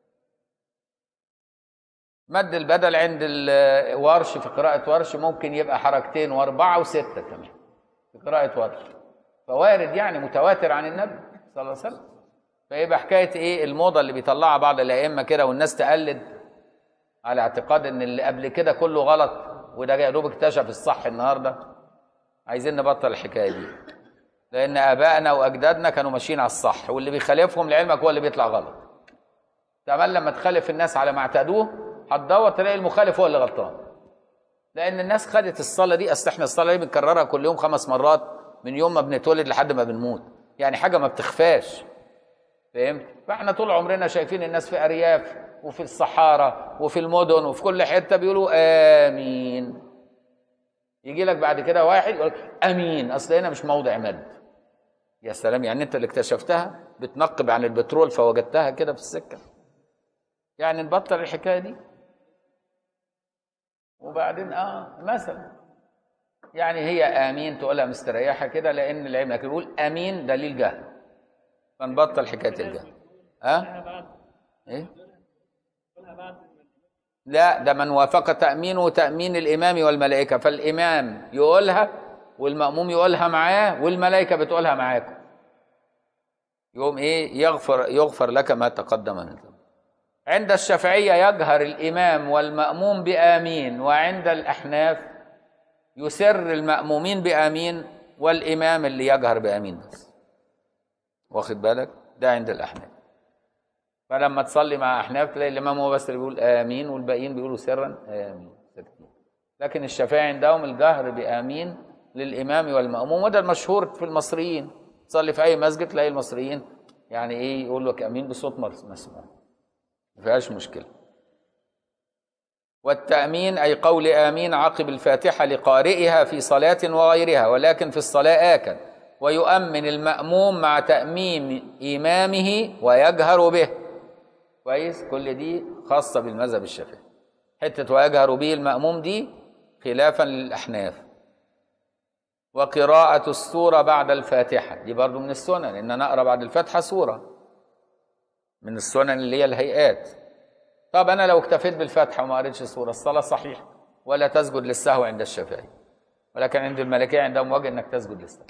[SPEAKER 1] مد البدل عند الورش في قراءة ورش ممكن يبقى حركتين واربعة وستة كمان في قراءة ورش، فوارد يعني متواتر عن النبي صلى الله عليه وسلم. فيبقى حكاية ايه الموضة اللي بيطلعها بعض الأئمة كده والناس تقلد على اعتقاد ان اللي قبل كده كله غلط وده يا دوب اكتشف الصح النهارده. عايزين نبطل الحكاية دي، لأن آبائنا وأجدادنا كانوا ماشيين على الصح، واللي بيخالفهم لعلمك هو اللي بيطلع غلط. كمان لما تخالف الناس على ما اعتادوه هتدور تلاقي المخالف هو اللي غلطان. لأن الناس خدت الصلاة دي، أصل احنا الصلاة دي بنكررها كل يوم 5 مرات من يوم ما بنتولد لحد ما بنموت، يعني حاجة ما بتخفاش. فهمت؟ فاحنا طول عمرنا شايفين الناس في أرياف وفي الصحارى وفي المدن وفي كل حتة بيقولوا آمين. يجي لك بعد كده واحد يقول امين اصل هنا مش موضع مد. يا سلام، يعني انت اللي اكتشفتها بتنقب عن البترول فوجدتها كده في السكه. يعني نبطل الحكايه دي. وبعدين مثلا يعني هي امين تقولها مستريحه كده لان العلم، لكن يقول امين دليل جهل، فنبطل حكايه الجهل. ايه؟ لا، ده من وافق تأمينه تأمين الإمام والملائكة، فالإمام يقولها والمأموم يقولها معاه والملائكة بتقولها معاكم. يقوم إيه؟ يغفر لك ما تقدم من ذنبك. عند الشافعية يجهر الإمام والمأموم بآمين، وعند الأحناف يسر المأمومين بآمين والإمام اللي يجهر بآمين بس. واخد بالك؟ ده عند الأحناف. فلما تصلي مع احناف تلاقي الامام هو بس اللي بيقول امين والباقيين بيقولوا سرا امين ساكتين. لكن الشافعي عندهم الجهر بامين للامام والماموم، وده المشهور في المصريين. تصلي في اي مسجد تلاقي المصريين يعني ايه يقول لك امين بصوت مسموع، ما فيهاش مشكله. والتامين اي قول امين عقب الفاتحه لقارئها في صلاه وغيرها، ولكن في الصلاه آكد ويؤمن الماموم مع تاميم امامه ويجهر به. كويس؟ كل دي خاصة بالمذهب الشافعي. حتة ويجهر به المأموم دي خلافا للأحناف. وقراءة السورة بعد الفاتحة دي برضو من السنن، إن نقرأ بعد الفاتحة سورة من السنن اللي هي الهيئات. طب أنا لو اكتفيت بالفاتحة وما قريتش السورة الصلاة صحيحة ولا تسجد للسهو عند الشافعي، ولكن عند المالكية عندهم وجه إنك تسجد للسهو.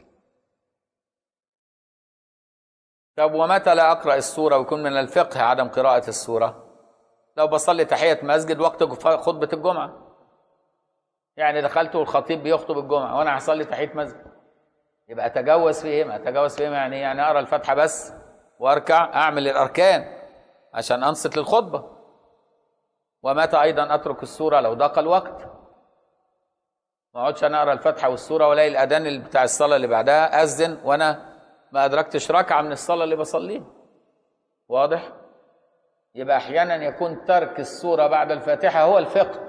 [SPEAKER 1] طب ومتى لا أقرأ السورة ويكون من الفقه عدم قراءة السورة؟ لو بصلي تحية مسجد وقت خطبة الجمعة، يعني دخلت والخطيب بيخطب الجمعة وأنا هصلي تحية مسجد، يبقى أتجوز فيهما. أتجوز فيهما يعني أقرأ الفاتحة بس وأركع أعمل الأركان عشان أنصت للخطبة. ومتى أيضا أترك السورة لو ضاق الوقت، ما أقعدش أنا أقرأ الفاتحة والسورة وألاقي الأذان بتاع الصلاة اللي بعدها أذن وأنا ما أدركتش ركعة من الصلاة اللي بصليها. واضح؟ يبقى أحيانا يكون ترك السورة بعد الفاتحة هو الفقه.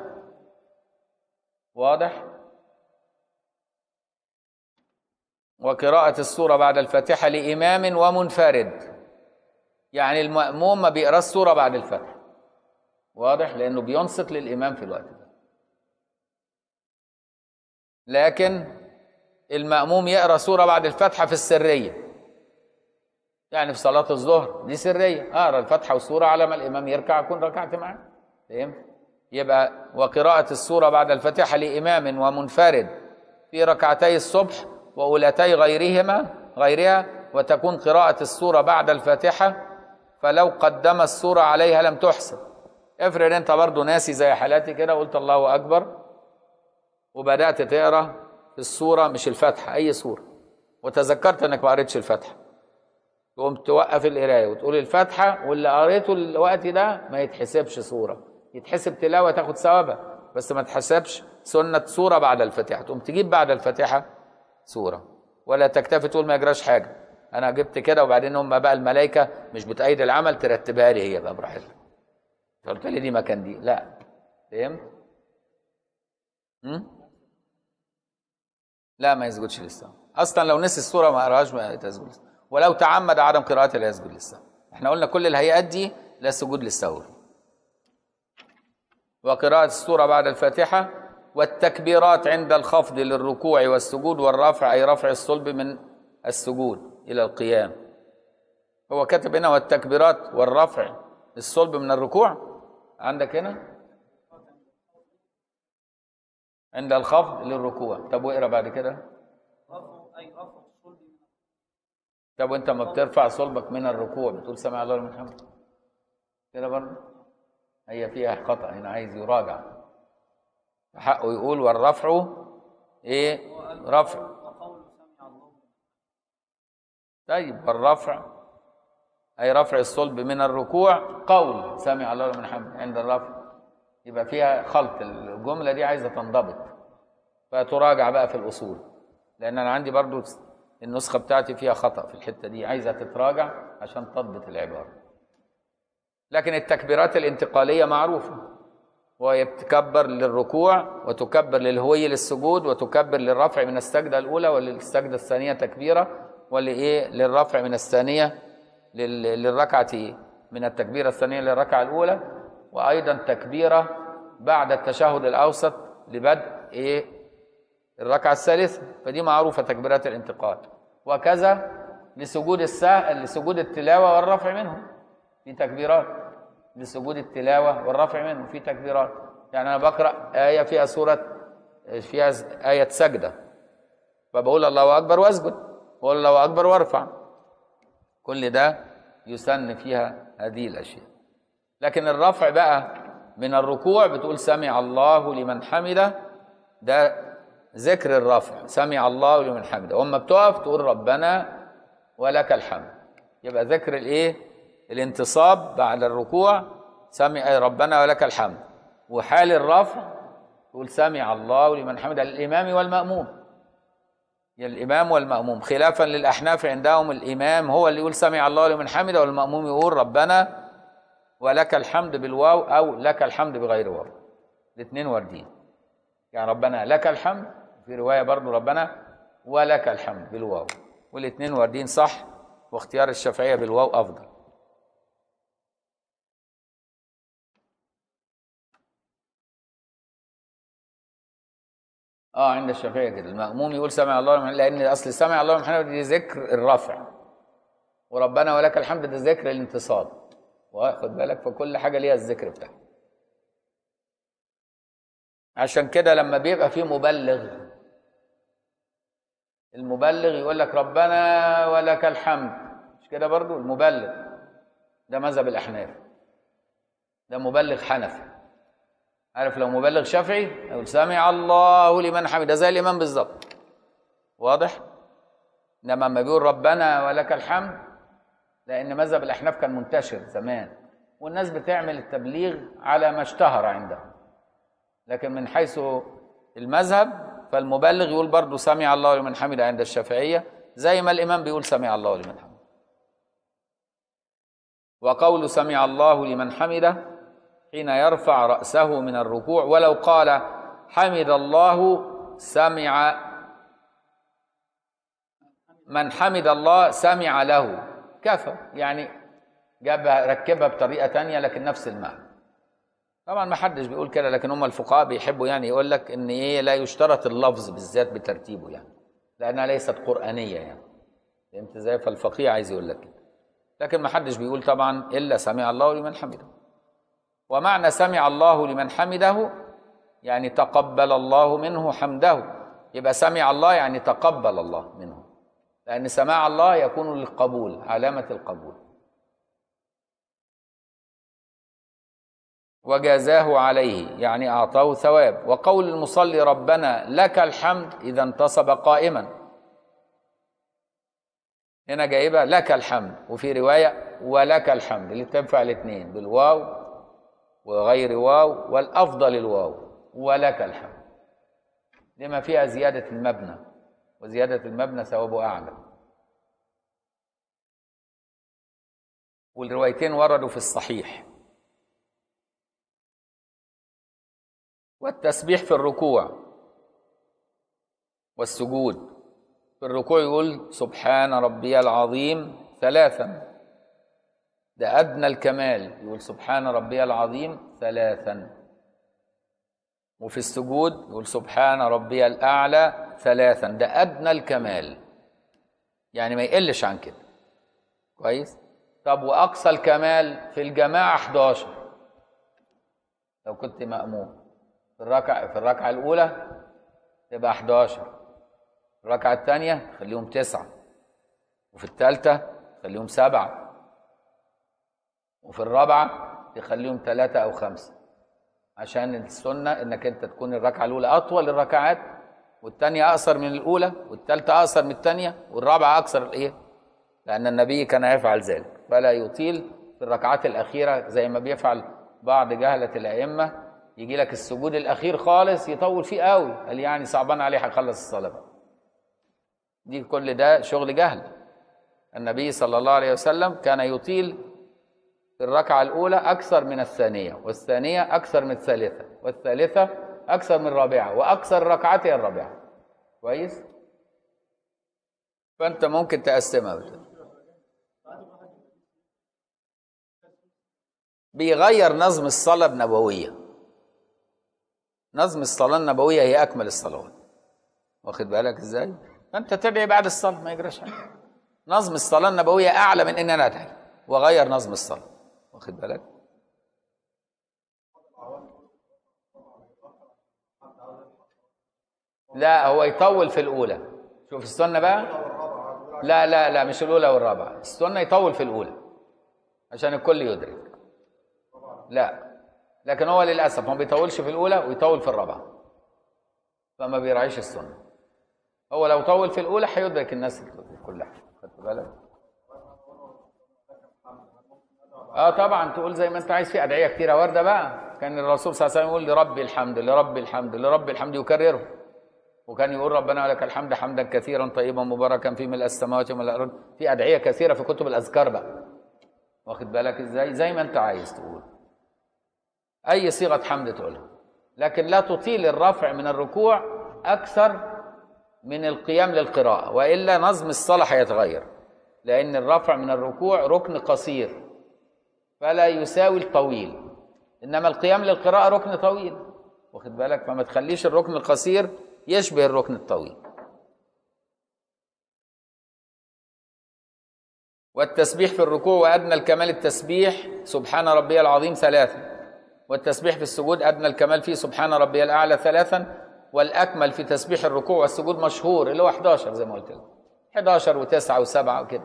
[SPEAKER 1] واضح؟ وقراءة السورة بعد الفاتحة لإمام ومنفرد، يعني المأموم ما بيقرأ السورة بعد الفاتحة. واضح؟ لأنه بينصت للإمام في الوقت ده. لكن المأموم يقرأ سورة بعد الفاتحة في السرية، يعني في صلاة الظهر دي سرية، أقرأ الفاتحة والسورة على ما الإمام يركع أكون ركعت معاه. فهمت؟ يبقى وقراءة السورة بعد الفاتحة لإمام ومنفرد في ركعتي الصبح وأولتي غيرها، وتكون قراءة السورة بعد الفاتحة، فلو قدم السورة عليها لم تحسب. افرض أنت برضو ناسي زي حالاتي كده، قلت الله أكبر وبدأت تقرأ في السورة مش الفاتحة أي سورة، وتذكرت أنك ما قريتش الفاتحة، تقوم توقف القرايه وتقول الفاتحه، واللي قريته الوقت ده ما يتحسبش سوره، يتحسب تلاوه تاخد ثوابها، بس ما تحسبش سنه سوره بعد الفاتحه. تقوم تجيب بعد الفاتحه سوره، ولا تكتفي تقول ما يجراش حاجه، انا جبت كده وبعدين هم بقى الملائكه مش بتأيد العمل ترتبها لي هي بقى براحتها. قلت لي دي مكان دي لا. فهمت؟ لا ما يسجدش للسهو، اصلا لو نسي السوره ما قراهاش ما تسجد للسهو، ولو تعمد عدم قراءتها لا يسجد للسهو. احنا قلنا كل الهيئات دي لا سجود للسهو. وقراءة السورة بعد الفاتحة، والتكبيرات عند الخفض للركوع والسجود والرفع، أي رفع الصلب من السجود إلى القيام. هو كاتب هنا والتكبيرات والرفع الصلب من الركوع، عندك هنا عند الخفض للركوع. طب واقرا بعد كده. طب وانت ما بترفع صلبك من الركوع بتقول سمع الله لمن حمده كده برضه؟ هي فيها خطأ هنا، عايز يراجع، حقه يقول والرفع ايه؟ رفع. طيب والرفع اي رفع الصلب من الركوع قول سمع الله لمن حمده عند الرفع، يبقى فيها خلط. الجملة دي عايزة تنضبط، فتراجع بقى في الأصول، لأن أنا عندي برضو النسخة بتاعتي فيها خطأ في الحتة دي، عايزة تتراجع عشان تضبط العبارة. لكن التكبيرات الانتقالية معروفة، وهي بتكبر للركوع وتكبر للهوي للسجود وتكبر للرفع من السجدة الأولى وللسجدة الثانية تكبيرة، ولإيه للرفع من الثانية للركعة من التكبيرة الثانية للركعة الأولى، وأيضا تكبيرة بعد التشهد الأوسط لبدء الركعة الثالثة، فدي معروفة تكبيرات الانتقال. وكذا لسجود لسجود التلاوة والرفع منه في تكبيرات، لسجود التلاوة والرفع منه في تكبيرات. يعني أنا بقرأ آية فيها آية سجدة، فبقول الله أكبر وأسجد، بقول الله أكبر وأرفع، كل ده يسن فيها هذه الأشياء. لكن الرفع بقى من الركوع بتقول سمع الله لمن حمده، ده ذكر الرفع، سمع الله لمن حمده. وأما بتقف تقول ربنا ولك الحمد، يبقى ذكر الانتصاب بعد الركوع سمع ربنا ولك الحمد. وحال الرفع تقول سمع الله لمن حمده للإمام والمأموم، الإمام والمأموم، خلافا للأحناف عندهم الإمام هو اللي يقول سمع الله لمن حمده، والمأموم يقول ربنا ولك الحمد بالواو أو لك الحمد بغير واو، الاثنين واردين. يعني ربنا لك الحمد، في رواية برضو ربنا ولك الحمد بالواو، والاثنين واردين صح، واختيار الشافعية بالواو أفضل. عند الشافعية كده المأموم يقول سمع الله لمن، لأن أصل سمع الله لمن حمده دي ذكر الرفع، وربنا ولك الحمد ده ذكر الانتصاب، واخد بالك، فكل حاجة ليها الذكر بتاعها. عشان كده لما بيبقى فيه مبلغ، المبلغ يقول لك ربنا ولك الحمد، مش كده برضو؟ المبلغ ده مذهب الأحناف، ده مبلغ حنفي. عارف لو مبلغ شافعي يقول سمع الله لمن حمده زي الإمام بالظبط، واضح؟ إنما لما بيقول ربنا ولك الحمد، لأن مذهب الأحناف كان منتشر زمان والناس بتعمل التبليغ على ما اشتهر عندهم، لكن من حيث المذهب فالمبلغ يقول برضو سمع الله لمن حمده عند الشافعية زي ما الإمام بيقول سمع الله لمن حمده. وقول سمع الله لمن حمده حين يرفع رأسه من الركوع، ولو قال حمد الله سمع من حمد الله سمع له كفى، يعني ركبها بطريقة تانية لكن نفس المعنى. طبعا ما حدش بيقول كده، لكن هم الفقهاء بيحبوا يعني يقول لك ان لا يشترط اللفظ بالذات بترتيبه، يعني لانها ليست قرآنية، يعني فهمت ازاي؟ فالفقيه عايز يقول لك كده. لكن ما حدش بيقول طبعا إلا سمع الله لمن حمده. ومعنى سمع الله لمن حمده يعني تقبل الله منه حمده، يبقى سمع الله يعني تقبل الله منه، لأن سماع الله يكون للقبول، علامة القبول. وجازاه عليه يعني أعطاه ثواب. وقول المصلي ربنا لك الحمد إذا انتصب قائما، هنا جايبها لك الحمد، وفي رواية ولك الحمد، اللي تنفع الاثنين بالواو وغير واو، والأفضل الواو ولك الحمد، لما فيها زيادة المبنى، وزيادة المبنى ثوابه أعلى. والروايتين وردوا في الصحيح. والتسبيح في الركوع والسجود. في الركوع يقول سبحان ربي العظيم 3، ده أدنى الكمال، يقول سبحان ربي العظيم 3. وفي السجود يقول سبحان ربي الأعلى 3، ده أدنى الكمال، يعني ما يقلش عن كده. كويس؟ طب وأقصى الكمال في الجماعة 11، لو كنت مأموم في الركعة الأولى تبقى 11، الركعة الثانية خليهم 9، وفي الثالثة خليهم 7، وفي الرابعة تخليهم 3 أو 5، عشان السنة إنك أنت تكون الركعة الأولى أطول الركعات، والثانية أقصر من الأولى، والثالثة أقصر من الثانية، والرابعة أقصر الإيه؟ لأن النبي كان يفعل ذلك، فلا يطيل في الركعات الأخيرة زي ما بيفعل بعض جهلة الأئمة، يجي لك السجود الأخير خالص يطول فيه قوي، قال يعني صعبان عليه هيخلص الصلاة بقى. دي كل ده شغل جهل. النبي صلى الله عليه وسلم كان يطيل في الركعة الأولى أكثر من الثانية، والثانية أكثر من الثالثة، والثالثة أكثر من الرابعة، وأكثر ركعات هي الرابعة. كويس؟ فأنت ممكن تقسمها بتاع. بيغير نظم الصلاة النبوية. نظم الصلاة النبوية هي أكمل الصلوات، واخد بالك إزاي؟ فأنت تدعي بعد الصلاة ما يجراش حاجة. نظم الصلاة النبوية أعلى من إن أنا أدعي وغير نظم الصلاة، واخد بالك؟ لا هو يطول في الأولى. شوف السنة بقى، لا مش الأولى والرابعة، السنة يطول في الأولى عشان الكل يدرك. لا لكن هو للأسف ما بيطولش في الأولى ويطول في الرابعة، فما بيراعيش السنة. هو لو طول في الأولى هيدرك الناس كلها، خدت بالك؟ طبعا تقول زي ما انت عايز، في أدعية كتيرة واردة بقى. كان الرسول صلى الله عليه وسلم يقول لربي الحمد لربي الحمد لربي الحمد، يكرره. وكان يقول ربنا ولك الحمد حمدا كثيرا طيبا مباركا في ملء السماوات وملء الأرض. في أدعية كثيرة في كتب الأذكار بقى، واخد بالك ازاي؟ زي ما انت عايز تقول أي صيغة حمد تقولها، لكن لا تطيل الرفع من الركوع أكثر من القيام للقراءة، وإلا نظم الصلاة هيتغير، لأن الرفع من الركوع ركن قصير فلا يساوي الطويل، إنما القيام للقراءة ركن طويل، واخد بالك؟ فما تخليش الركن القصير يشبه الركن الطويل. والتسبيح في الركوع وأدنى الكمال التسبيح سبحان ربي العظيم 3، والتسبيح في السجود أدنى الكمال فيه سبحان ربي الأعلى 3، والأكمل في تسبيح الركوع والسجود مشهور اللي هو 11 زي ما قلت لك، 11 و9 و7 وكده.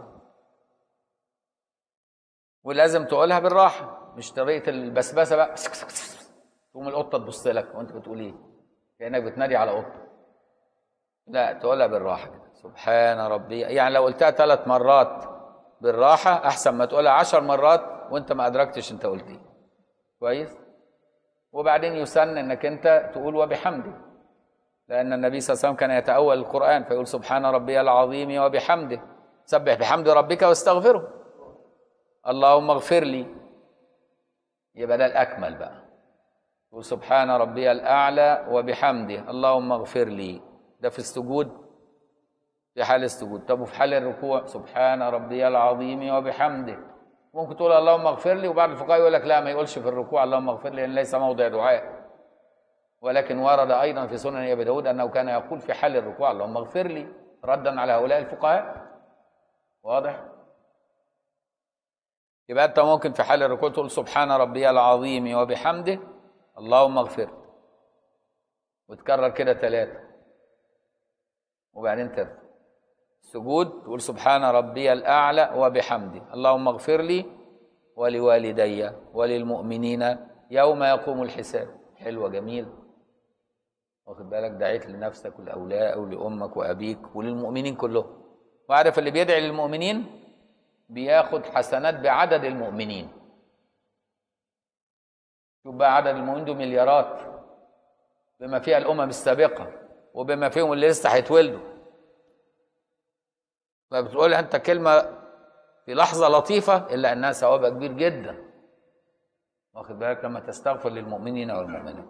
[SPEAKER 1] ولازم تقولها بالراحة، مش طريقة البسبسة بقى تقوم القطة تبص لك وأنت بتقول إيه؟ كأنك بتنادي على قطة. لا تقولها بالراحة كده، سبحان ربي، يعني لو قلتها 3 مرات بالراحة أحسن ما تقولها 10 مرات وأنت ما أدركتش أنت قلت إيه. كويس؟ وبعدين يسن إنك أنت تقول وبحمده، لأن النبي صلى الله عليه وسلم كان يتأول القرآن فيقول سبحان ربي العظيم وبحمده، سبح بحمد ربك واستغفره، اللهم اغفر لي، يبقى ده الأكمل بقى. يقول سبحان ربي الأعلى وبحمده اللهم اغفر لي، ده في السجود، في حال السجود. طب وفي حال الركوع سبحان ربي العظيم وبحمده، ممكن تقول اللهم اغفر لي، وبعض الفقهاء يقول لك لا ما يقولش في الركوع اللهم اغفر لي لأن ليس موضع دعاء، ولكن ورد أيضا في سنن أبي داود أنه كان يقول في حال الركوع اللهم اغفر لي، ردا على هؤلاء الفقهاء. واضح؟ يبقى انت ممكن في حال الركوع تقول سبحان ربي العظيم وبحمده اللهم اغفر، وتكرر كده 3، وبعدين ترفع. السجود تقول سبحان ربي الأعلى وبحمده اللهم اغفر لي ولوالدي وللمؤمنين يوم يقوم الحساب. حلوة جميل، واخد بالك؟ دعيت لنفسك ولأولاد ولأمك وأبيك وللمؤمنين كلهم. وعارف اللي بيدعي للمؤمنين بياخد حسنات بعدد المؤمنين. شوف بقى عدد المؤمنين دول مليارات، بما فيها الأمم السابقة وبما فيهم اللي لسه هيتولدوا. فبتقول أنت كلمة في لحظة لطيفة إلا أنها ثوابها كبير جدا، واخد بالك؟ لما تستغفر للمؤمنين والمؤمنات.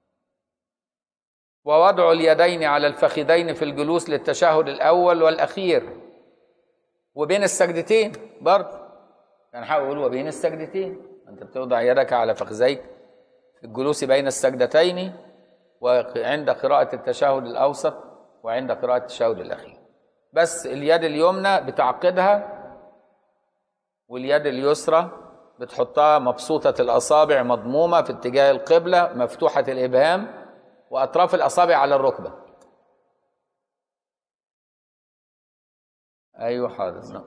[SPEAKER 1] ووضع اليدين على الفخذين في الجلوس للتشهد الأول والأخير وبين السجدتين برضه. كان حاول يقول وبين السجدتين، أنت بتوضع يدك على فخذيك في الجلوس بين السجدتين وعند قراءة التشهد الأوسط وعند قراءة التشهد الأخير. بس اليد اليمنى بتعقدها، واليد اليسرى بتحطها مبسوطة الأصابع مضمومة في اتجاه القبلة مفتوحة الإبهام، وأطراف الأصابع على الركبة. أيوة حاضر،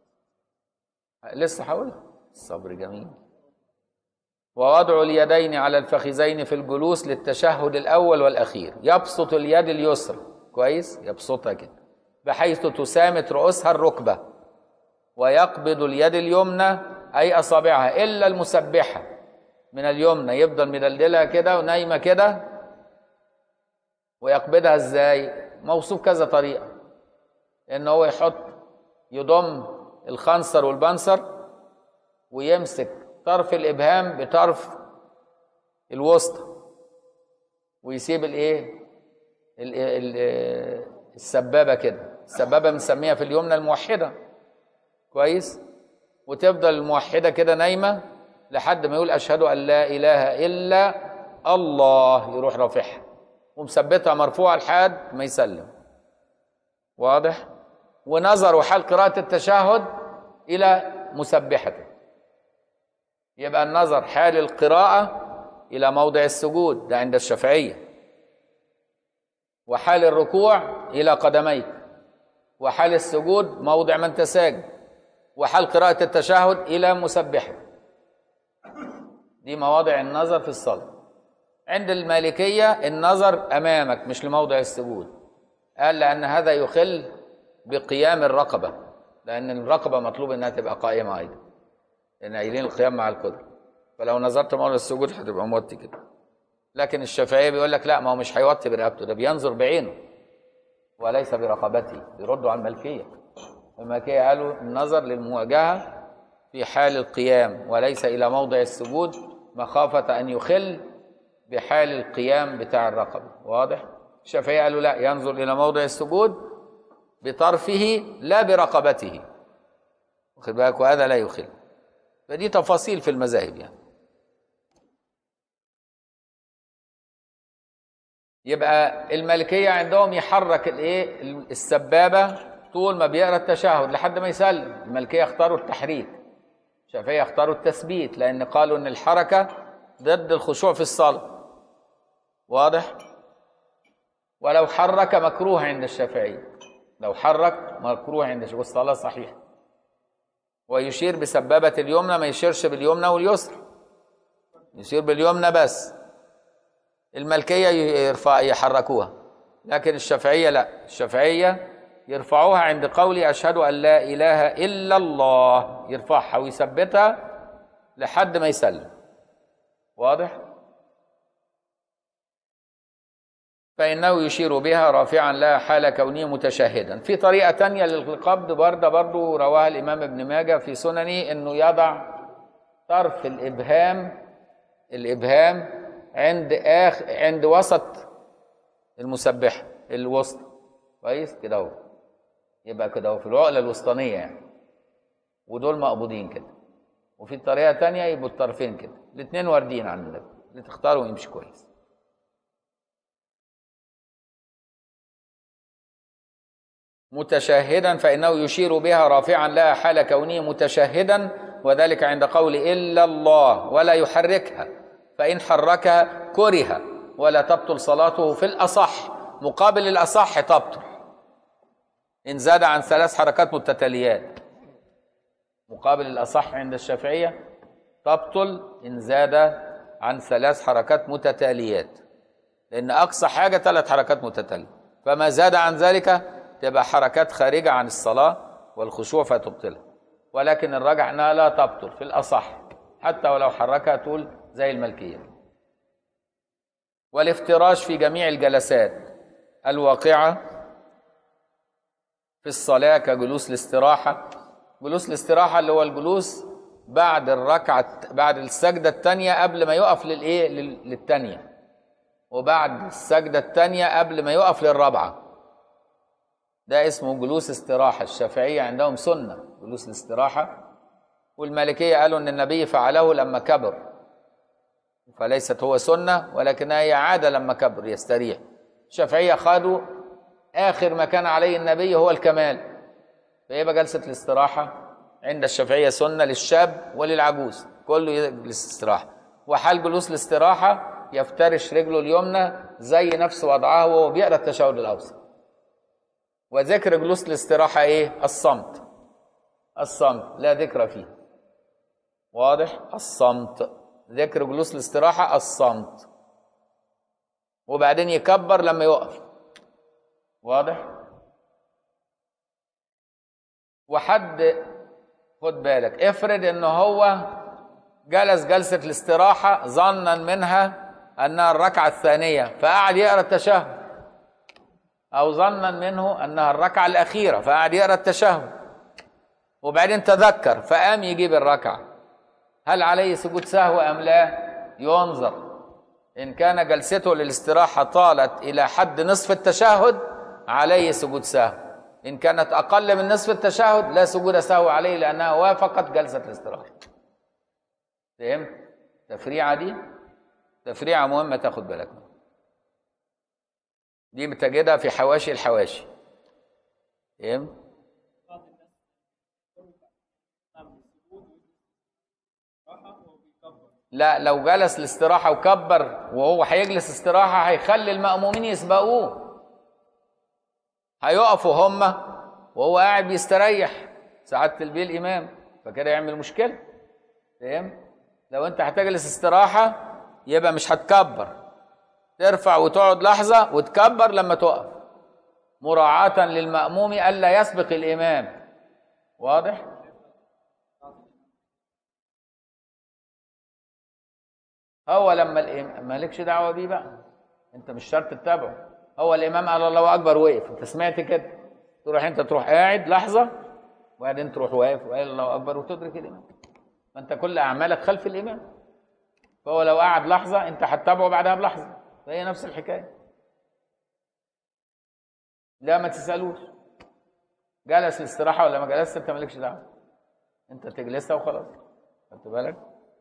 [SPEAKER 1] لسه هقولها. الصبر جميل. ووضع اليدين على الفخذين في الجلوس للتشهد الأول والأخير. يبسط اليد اليسرى كويس، يبسطها كده بحيث تسامت رؤوسها الركبة، ويقبض اليد اليمنى أي أصابعها إلا المسبحة من اليمنى، يفضل مدلدلها كده ونايمة كده. ويقبضها إزاي؟ موصوف كذا طريقة، إن هو يضم الخنصر والبنصر ويمسك طرف الإبهام بطرف الوسطى، ويسيب السبابة كده. السبابة بنسميها في اليمنى الموحدة كويس، وتفضل الموحدة كده نايمة لحد ما يقول أشهد أن لا إله إلا الله، يروح رافعها ومثبتها مرفوعة لحد ما يسلم. واضح؟ ونظر حال قراءة التشهد إلى مسبحته، يبقى النظر حال القراءة إلى موضع السجود، ده عند الشافعية، وحال الركوع إلى قدميك، وحال السجود موضع من تساجد، وحال قراءة التشهد إلى مسبحه. دي مواضع النظر في الصلاة. عند المالكية النظر أمامك مش لموضع السجود، قال لأن هذا يخل بقيام الرقبة، لأن الرقبة مطلوب أنها تبقى قائمة أيضا، لأن قايلين القيام مع القدرة، فلو نظرت موضع السجود هتبقى موطي كده. لكن الشافعية بيقول لك لا، ما هو مش هيوطي برقبته، ده بينظر بعينه وليس برقبته. يردوا على المالكية. المالكية قالوا النظر للمواجهة في حال القيام وليس إلى موضع السجود، مخافة أن يخل بحال القيام بتاع الرقبة. واضح؟ الشافعية قالوا لا، ينظر إلى موضع السجود بطرفه لا برقبته، واخد بالك؟ وهذا لا يخل. فدي تفاصيل في المذاهب يعني. يبقى المالكية عندهم يحرك السبابة طول ما بيقرأ التشهد لحد ما يسلم. المالكية اختاروا التحريك، الشافعية اختاروا التثبيت، لأن قالوا إن الحركة ضد الخشوع في الصلاة. واضح؟ ولو حرك مكروه عند الشافعية، لو حرك مكروه عند الشافعية والصلاة صحيحة. ويشير بسبابة اليمنى، ما يشيرش باليمنى واليسرى، يشير باليمنى بس. المالكية يحركوها، لكن الشافعية لا، الشافعية يرفعوها عند قولي أشهد أن لا إله إلا الله، يرفعها ويثبتها لحد ما يسلم. واضح؟ فإنه يشير بها رافعا لها حال كونه متشهدا. في طريقة تانية للقبض برضو رواها الإمام ابن ماجه في سننه، إنه يضع طرف الإبهام عند وسط المسبحة الوسط كويس كده اهو، يبقى كده اهو في العقلة الوسطانية يعني، ودول مقبوضين كده. وفي طريقة تانية يبقوا الطرفين كده، الاثنين واردين عن النبي، اللي تختاروا يمشي كويس. متشهدا فإنه يشير بها رافعا لها حال كونه متشهدا وذلك عند قول إلا الله ولا يحركها، فإن حركها كره ولا تبطل صلاته في الأصح. مقابل الأصح تبطل إن زاد عن 3 حركات متتاليات. مقابل الأصح عند الشافعية تبطل إن زاد عن 3 حركات متتاليات، لأن أقصى حاجة 3 حركات متتالية، فما زاد عن ذلك تبقى حركات خارجة عن الصلاة والخشوع فتبطلها. ولكن الراجح أنها لا تبطل في الأصح، حتى ولو حركها طول زي الملكية. والافتراش في جميع الجلسات الواقعة في الصلاة كجلوس الاستراحة. جلوس الاستراحة اللي هو الجلوس بعد الركعة، بعد السجدة الثانية قبل ما يقف للثانية، وبعد السجدة الثانية قبل ما يقف للرابعة، ده اسمه جلوس استراحة. الشافعية عندهم سنة جلوس الاستراحة، والمالكية قالوا ان النبي فعله لما كبر، فليست هو سنة ولكنها هي عادة لما كبر يستريح. الشافعية خدوا آخر ما كان عليه النبي هو الكمال، فيبقى جلسة الاستراحة عند الشافعية سنة للشاب وللعجوز، كله يجلس استراحة. وحال جلوس الاستراحة يفترش رجله اليمنى زي نفس وضعها وهو بيقرأ التشهد الأوسط. وذكر جلوس الاستراحة ايه؟ الصمت. الصمت لا ذكر فيه، واضح؟ الصمت، ذكر جلوس الاستراحة الصمت، وبعدين يكبر لما يقف، واضح؟ وحد خد بالك، افرض ان هو جلس جلسة الاستراحة ظنا منها انها الركعة الثانية فقعد يقرأ التشهد، او ظنا منه انها الركعة الاخيرة فقعد يقرأ التشهد، وبعدين تذكر فقام يجيب الركعة، هل عليه سجود سهو ام لا؟ ينظر. ان كان جلسته للاستراحة طالت الى حد نصف التشهد عليه سجود سهو، إن كانت أقل من نصف التشهد لا سجود سهو عليه لأنها وافقت جلسة الاستراحة. فهمت؟ تفريعة دي تفريعة مهمة تاخد بالك منها. دي بتجدها في حواشي الحواشي. فهمت؟ لا، لو جلس الاستراحة وكبر وهو هيجلس استراحة هيخلي المأمومين يسبقوه، هيقفوا هم وهو قاعد بيستريح ساعات البيه الامام، فكده يعمل مشكله. فاهم؟ لو انت هتجلس استراحه يبقى مش هتكبر، ترفع وتقعد لحظه وتكبر لما تقف، مراعاه للماموم الا يسبق الامام. واضح؟ هو لما الامام مالكش دعوه بيه بقى، انت مش شرط تتابعه. هو الامام قال الله اكبر وقف، انت سمعت كده، تروح قاعد لحظه وبعدين تروح واقف وقال الله اكبر وتدرك الامام، فانت كل اعمالك خلف الامام. فهو لو قعد لحظه انت هتتابعه بعدها بلحظه، فهي نفس الحكايه. لا ما تسالوش جلس الاستراحه ولا ما جلسش، انت مالكش دعوه، انت تجلسها وخلاص. خدت بالك؟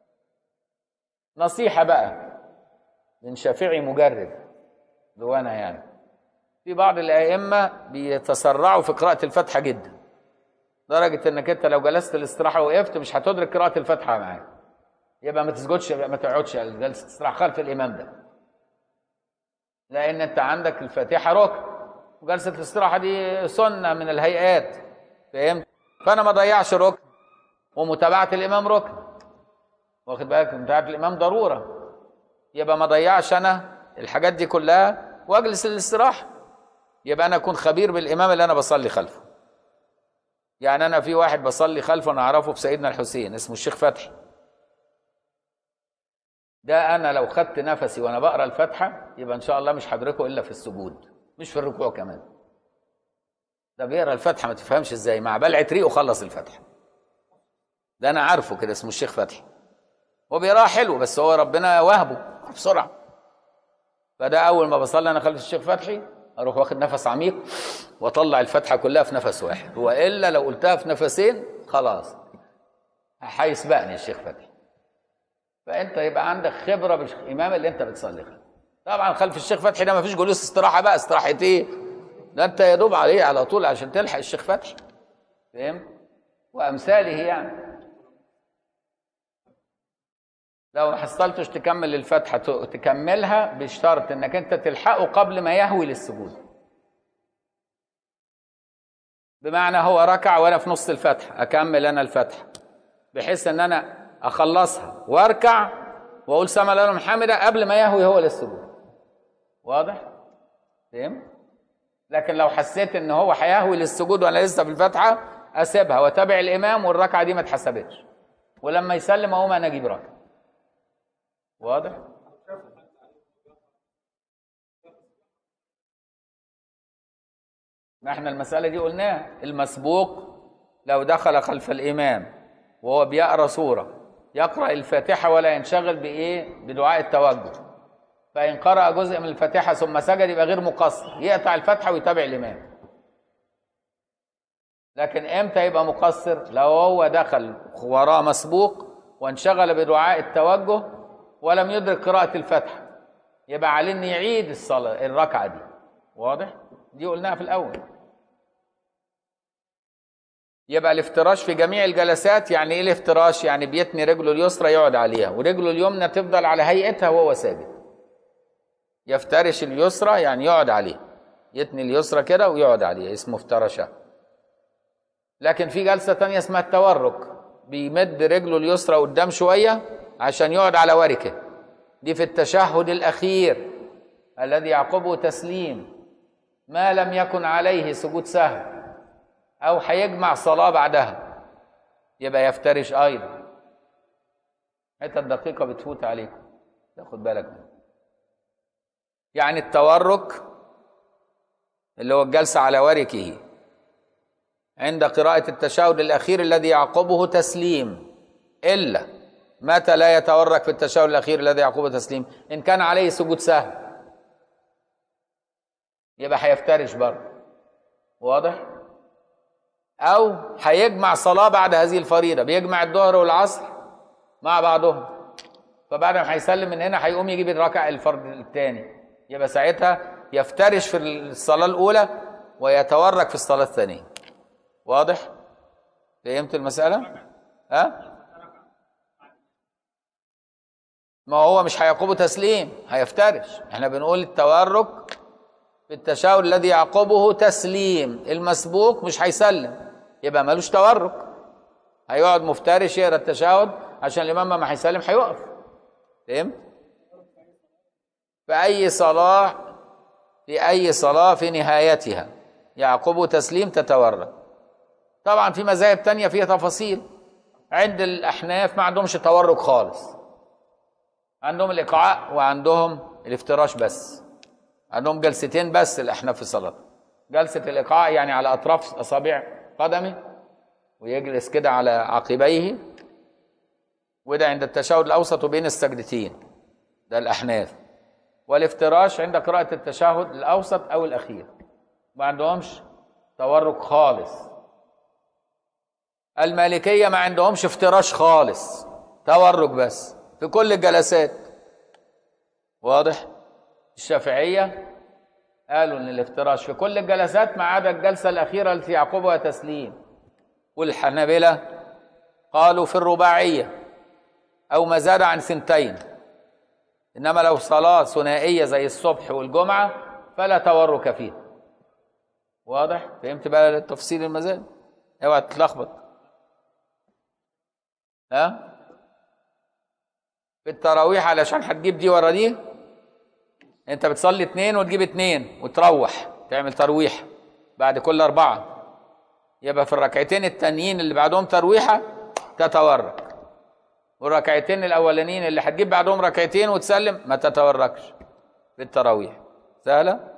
[SPEAKER 1] نصيحه بقى من شافعي مجرد دوانا، يعني في بعض الائمه بيتسرعوا في قراءه الفاتحه جدا، درجه انك انت لو جلست الاستراحه وقفت مش هتدرك قراءه الفاتحه معاك، يبقى ما تسجدش، يبقى ما تقعدش على جلسه الاستراحه خلف الامام ده، لان انت عندك الفاتحه ركن وجلسه الاستراحه دي سنه من الهيئات. فهمت؟ فانا ما ضيعش ركن، ومتابعه الامام ركن، واخد بالك؟ متابعه الامام ضروره، يبقى ما ضيعش انا الحاجات دي كلها واجلس الاستراحه، يبقى انا اكون خبير بالامام اللي انا بصلي خلفه. يعني انا في واحد بصلي خلفه انا اعرفه بسيدنا الحسين اسمه الشيخ فتحي، ده انا لو خدت نفسي وانا بقرا الفاتحه يبقى ان شاء الله مش هدركه الا في السجود، مش في الركوع كمان. ده بيقرا الفاتحه ما تفهمش ازاي، مع بلعه ريقه خلص الفاتحه. ده انا عارفه كده، اسمه الشيخ فتحي، هو بيقراها حلو بس هو ربنا وهبه بسرعه. فده اول ما بصلي انا خلف الشيخ فتحي اروح واخد نفس عميق واطلع الفاتحه كلها في نفس واحد، والا لو قلتها في نفسين خلاص هيسبقني الشيخ فتحي. فانت يبقى عندك خبره بالامام اللي انت بتصلي خلفه. طبعا خلف الشيخ فتحي ده ما فيش جلوس استراحه بقى، استراحه ايه؟ ده انت يا دوب عليه على طول عشان تلحق الشيخ فتحي. فهمت؟ وامثاله يعني. لو ما حصلتش تكمل الفتحة تكملها بشرط انك انت تلحقه قبل ما يهوي للسجود. بمعنى هو ركع وانا في نص الفتحة اكمل انا الفتحة بحيث ان انا اخلصها واركع واقول سمع الله لمن حمده قبل ما يهوي هو للسجود. واضح؟ فهمت؟ لكن لو حسيت ان هو هيهوي للسجود وانا لسه في الفتحة اسيبها واتابع الامام والركعة دي ما اتحسبتش، ولما يسلم اقوم انا اجيب ركعة. واضح؟ ما احنا المسألة دي قلناها، المسبوق لو دخل خلف الإمام وهو بيقرأ سورة يقرأ الفاتحة ولا ينشغل بإيه؟ بدعاء التوجه، فإن قرأ جزء من الفاتحة ثم سجد يبقى غير مقصر، يقطع الفاتحة ويتابع الإمام. لكن إمتى يبقى مقصر؟ لو هو دخل وراه مسبوق وانشغل بدعاء التوجه ولم يدرك قراءة الفاتحة، يبقى عليه إن يعيد الصلاة الركعة دي. واضح؟ دي قلناها في الأول. يبقى الافتراش في جميع الجلسات. يعني ايه الافتراش؟ يعني بيتني رجله اليسرى يقعد عليها ورجله اليمنى تفضل على هيئتها وهو ساجد. يفترش اليسرى يعني يقعد عليها، يتني اليسرى كده ويقعد عليها، اسمه افترشة. لكن في جلسة تانية اسمها التورك، بيمد رجله اليسرى قدام شوية عشان يقعد على وركه، دي في التشهد الأخير الذي يعقبه تسليم، ما لم يكن عليه سجود سهو أو هيجمع صلاة بعدها يبقى يفترش أيضا. حتة الدقيقة بتفوت عليك، تاخد بالك منها. يعني التورك اللي هو الجلسة على وركه عند قراءة التشهد الأخير الذي يعقبه تسليم، إلا متى لا يتورك في التشهد الأخير الذي يعقبه تسليم؟ إن كان عليه سجود سهو يبقى هيفترش برضه. واضح؟ أو هيجمع صلاة بعد هذه الفريضة، بيجمع الظهر والعصر مع بعضهم، فبعد ما هيسلم من هنا هيقوم يجيب الركعة الفرض الثاني، يبقى ساعتها يفترش في الصلاة الأولى ويتورك في الصلاة الثانية. واضح؟ فهمت المسألة؟ ها؟ ما هو مش هيعقبه تسليم، هيفترش. احنا بنقول التورك في التشهد الذي يعقبه تسليم، المسبوق مش هيسلم يبقى مالوش تورك، هيقعد مفترش يقرا التشهد عشان الامام ما هيسلم هيقف. فهمت؟ في اي صلاه في نهايتها يعقبه تسليم تتورك. طبعا في مذاهب تانية فيها تفاصيل. عند الاحناف ما عندهمش تورك خالص، عندهم الايقاع وعندهم الافتراش بس، عندهم جلستين بس الاحناف في الصلاه. جلسه الايقاع يعني على اطراف اصابع قدمه ويجلس كده على عقبيه، وده عند التشهد الاوسط وبين السجدتين، ده الاحناف. والافتراش عند قراءه التشهد الاوسط او الاخير، ما عندهمش تورك خالص. المالكيه ما عندهمش افتراش خالص، تورك بس في كل الجلسات. واضح؟ الشافعيه قالوا ان الافتراش في كل الجلسات ما عدا الجلسه الاخيره التي يعقبها تسليم. والحنابلة قالوا في الرباعيه او ما زاد عن 2، انما لو صلاه ثنائيه زي الصبح والجمعه فلا تورك فيها. واضح؟ فهمت بقى تفصيل المذاهب؟ اوعى تتلخبط. ها؟ في التراويح علشان هتجيب دي ورا دي، انت بتصلي 2 وتجيب 2 وتروح تعمل ترويح بعد كل 4، يبقى في الركعتين التانيين اللي بعدهم ترويحه تتورك، والركعتين الاولانيين اللي هتجيب بعدهم ركعتين وتسلم ما تتوركش في التراويح. سهله؟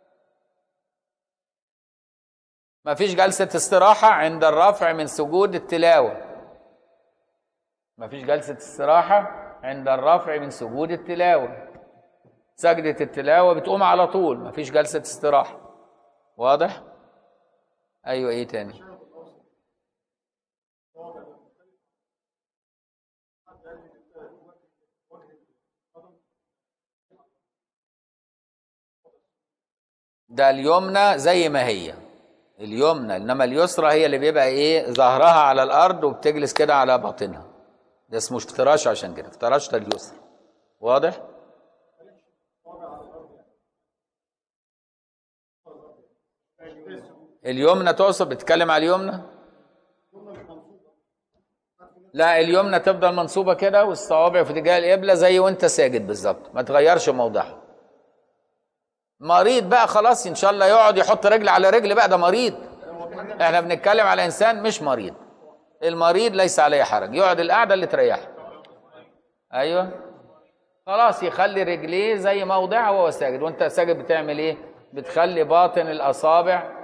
[SPEAKER 1] ما فيش جلسه استراحه عند الرفع من سجود التلاوه، ما فيش جلسه استراحه عند الرفع من سجود التلاوه، سجدة التلاوة بتقوم على طول، مفيش جلسة استراحة. واضح؟ أيوة. إيه تاني؟ ده اليمنى زي ما هي اليمنى، إنما اليسرى هي اللي بيبقى إيه ظهرها على الأرض وبتجلس كده على باطنها. ده اسمه افتراش، عشان كده افترشت اليسر. واضح؟ اليمنى تقصد؟ بتتكلم على اليمنى؟ لا، اليمنى تفضل منصوبه كده والصوابع في اتجاه القبله زي وانت ساجد بالظبط، ما تغيرش موضعها. مريض بقى خلاص ان شاء الله يقعد يحط رجل على رجل بقى، ده مريض. احنا بنتكلم على انسان مش مريض. المريض ليس عليه حرج، يقعد القعده اللي تريحه. ايوه خلاص، يخلي رجليه زي موضعها وهو ساجد. وانت ساجد بتعمل ايه؟ بتخلي باطن الاصابع.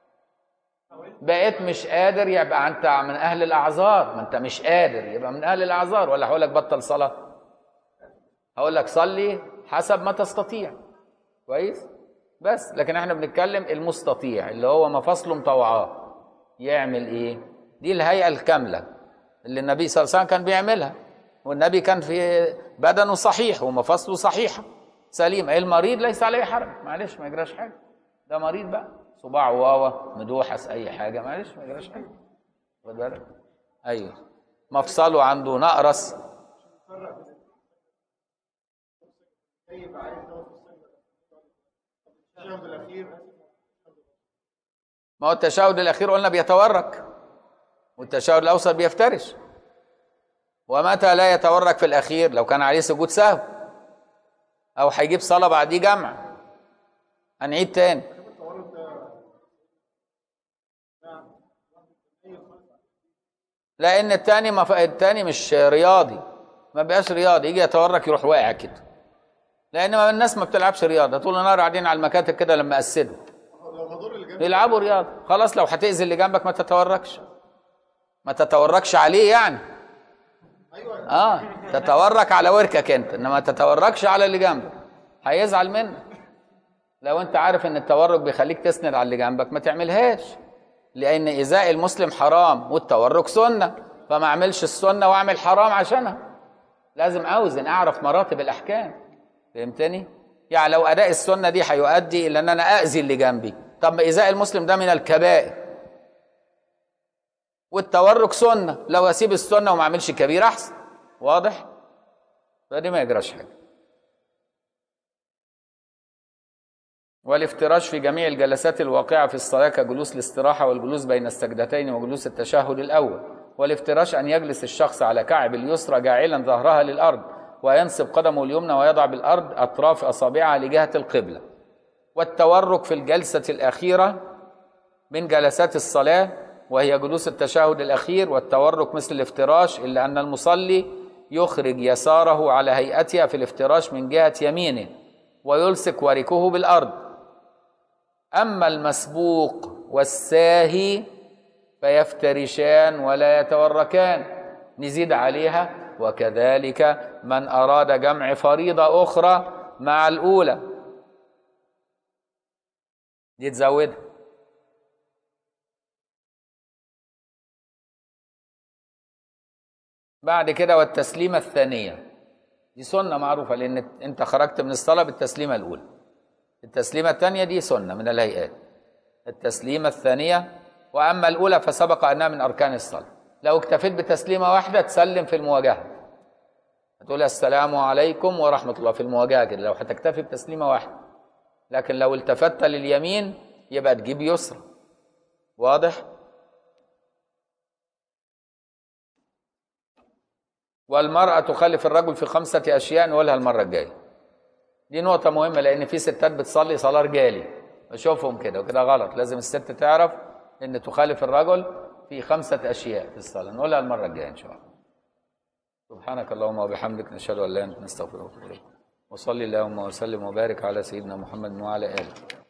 [SPEAKER 1] بقيت مش قادر، يبقى انت من اهل الاعذار. ما انت مش قادر يبقى من اهل الاعذار. ولا هقول لك بطل صلاه؟ هقول لك صلي حسب ما تستطيع. كويس؟ بس لكن احنا بنتكلم المستطيع اللي هو مفاصله مطوعاه يعمل ايه؟ دي الهيئه الكامله اللي النبي صلى الله عليه وسلم كان بيعملها. والنبي كان في بدنه صحيح ومفاصله صحيحه سليم. المريض ليس عليه حرج، معلش ما يجراش حاجه، ده مريض بقى، صباع واوا مدوحس اي حاجه، معلش ما يجراش حاجه. خد بالك. ايوه مفصله عنده نقرس. ما هو التشهد الاخير قلنا بيتورك، والتشهد الاوسط بيفترش. ومتى لا يتورك في الاخير؟ لو كان عليه سجود سهو او هيجيب صلاه بعديه جمع. هنعيد تاني. لان التاني مش رياضي، ما بقاش رياضي. يجي يتورك يروح واقع كده، لان الناس ما بتلعبش رياضه طول النهار قاعدين على المكاتب كده. لما اسدوا يلعبوا رياضه. خلاص لو هتاذي اللي جنبك ما تتوركش عليه يعني. تتورك على وركك انت، انما ما تتوركش على اللي جنبك، هيزعل منك. لو انت عارف ان التورك بيخليك تسند على اللي جنبك ما تعملهاش، لان ايذاء المسلم حرام والتورك سنه. فما اعملش السنه واعمل حرام عشانها. لازم اوزن، اعرف مراتب الاحكام. فهمتني؟ يعني لو اداء السنه دي هيؤدي الى ان انا اذي اللي جنبي، طب ما ايذاء المسلم ده من الكبائر، والتورك سنه. لو اسيب السنه وما اعملش كبير احسن. واضح؟ فدي ما يجراش حاجه. والافتراش في جميع الجلسات الواقعه في الصلاه كجلوس الاستراحه والجلوس بين السجدتين وجلوس التشهد الاول. والافتراش ان يجلس الشخص على كعب اليسرى جاعلا ظهرها للارض، وينصب قدمه اليمنى ويضع بالارض اطراف اصابعها لجهه القبله. والتورك في الجلسه الاخيره من جلسات الصلاه وهي جلوس التشهد الاخير. والتورك مثل الافتراش، الا ان المصلي يخرج يساره على هيئتها في الافتراش من جهه يمينه ويلصق وركه بالارض. اما المسبوق والساهي فيفترشان ولا يتوركان. نزيد عليها وكذلك من اراد جمع فريضه اخرى مع الاولى، دي تزودها. بعد كده والتسليمه الثانيه، دي سنه معروفه، لان انت خرجت من الصلاه بالتسليمه الاولى. التسليمه الثانيه دي سنه من الهيئات. التسليمه الثانيه، واما الاولى فسبق انها من اركان الصلاه. لو اكتفيت بتسليمه واحده تسلم في المواجهه، هتقول السلام عليكم ورحمه الله في المواجهه كده، لو هتكتفي بتسليمه واحده. لكن لو التفت لليمين يبقى تجيب يسرى. واضح؟ والمرأة تخالف الرجل في 5 أشياء نقولها المرة الجاية. دي نقطة مهمة، لأن في ستات بتصلي صلاة رجالي بشوفهم كده وكده غلط. لازم الست تعرف إن تخالف الرجل في 5 أشياء في الصلاة. نقولها المرة الجاية إن شاء الله. سبحانك اللهم وبحمدك، نشهد أن لا إله إلا أنت، نستغفرك ونتوب إليك. وصلي اللهم وسلم وبارك على سيدنا محمد وعلى آله.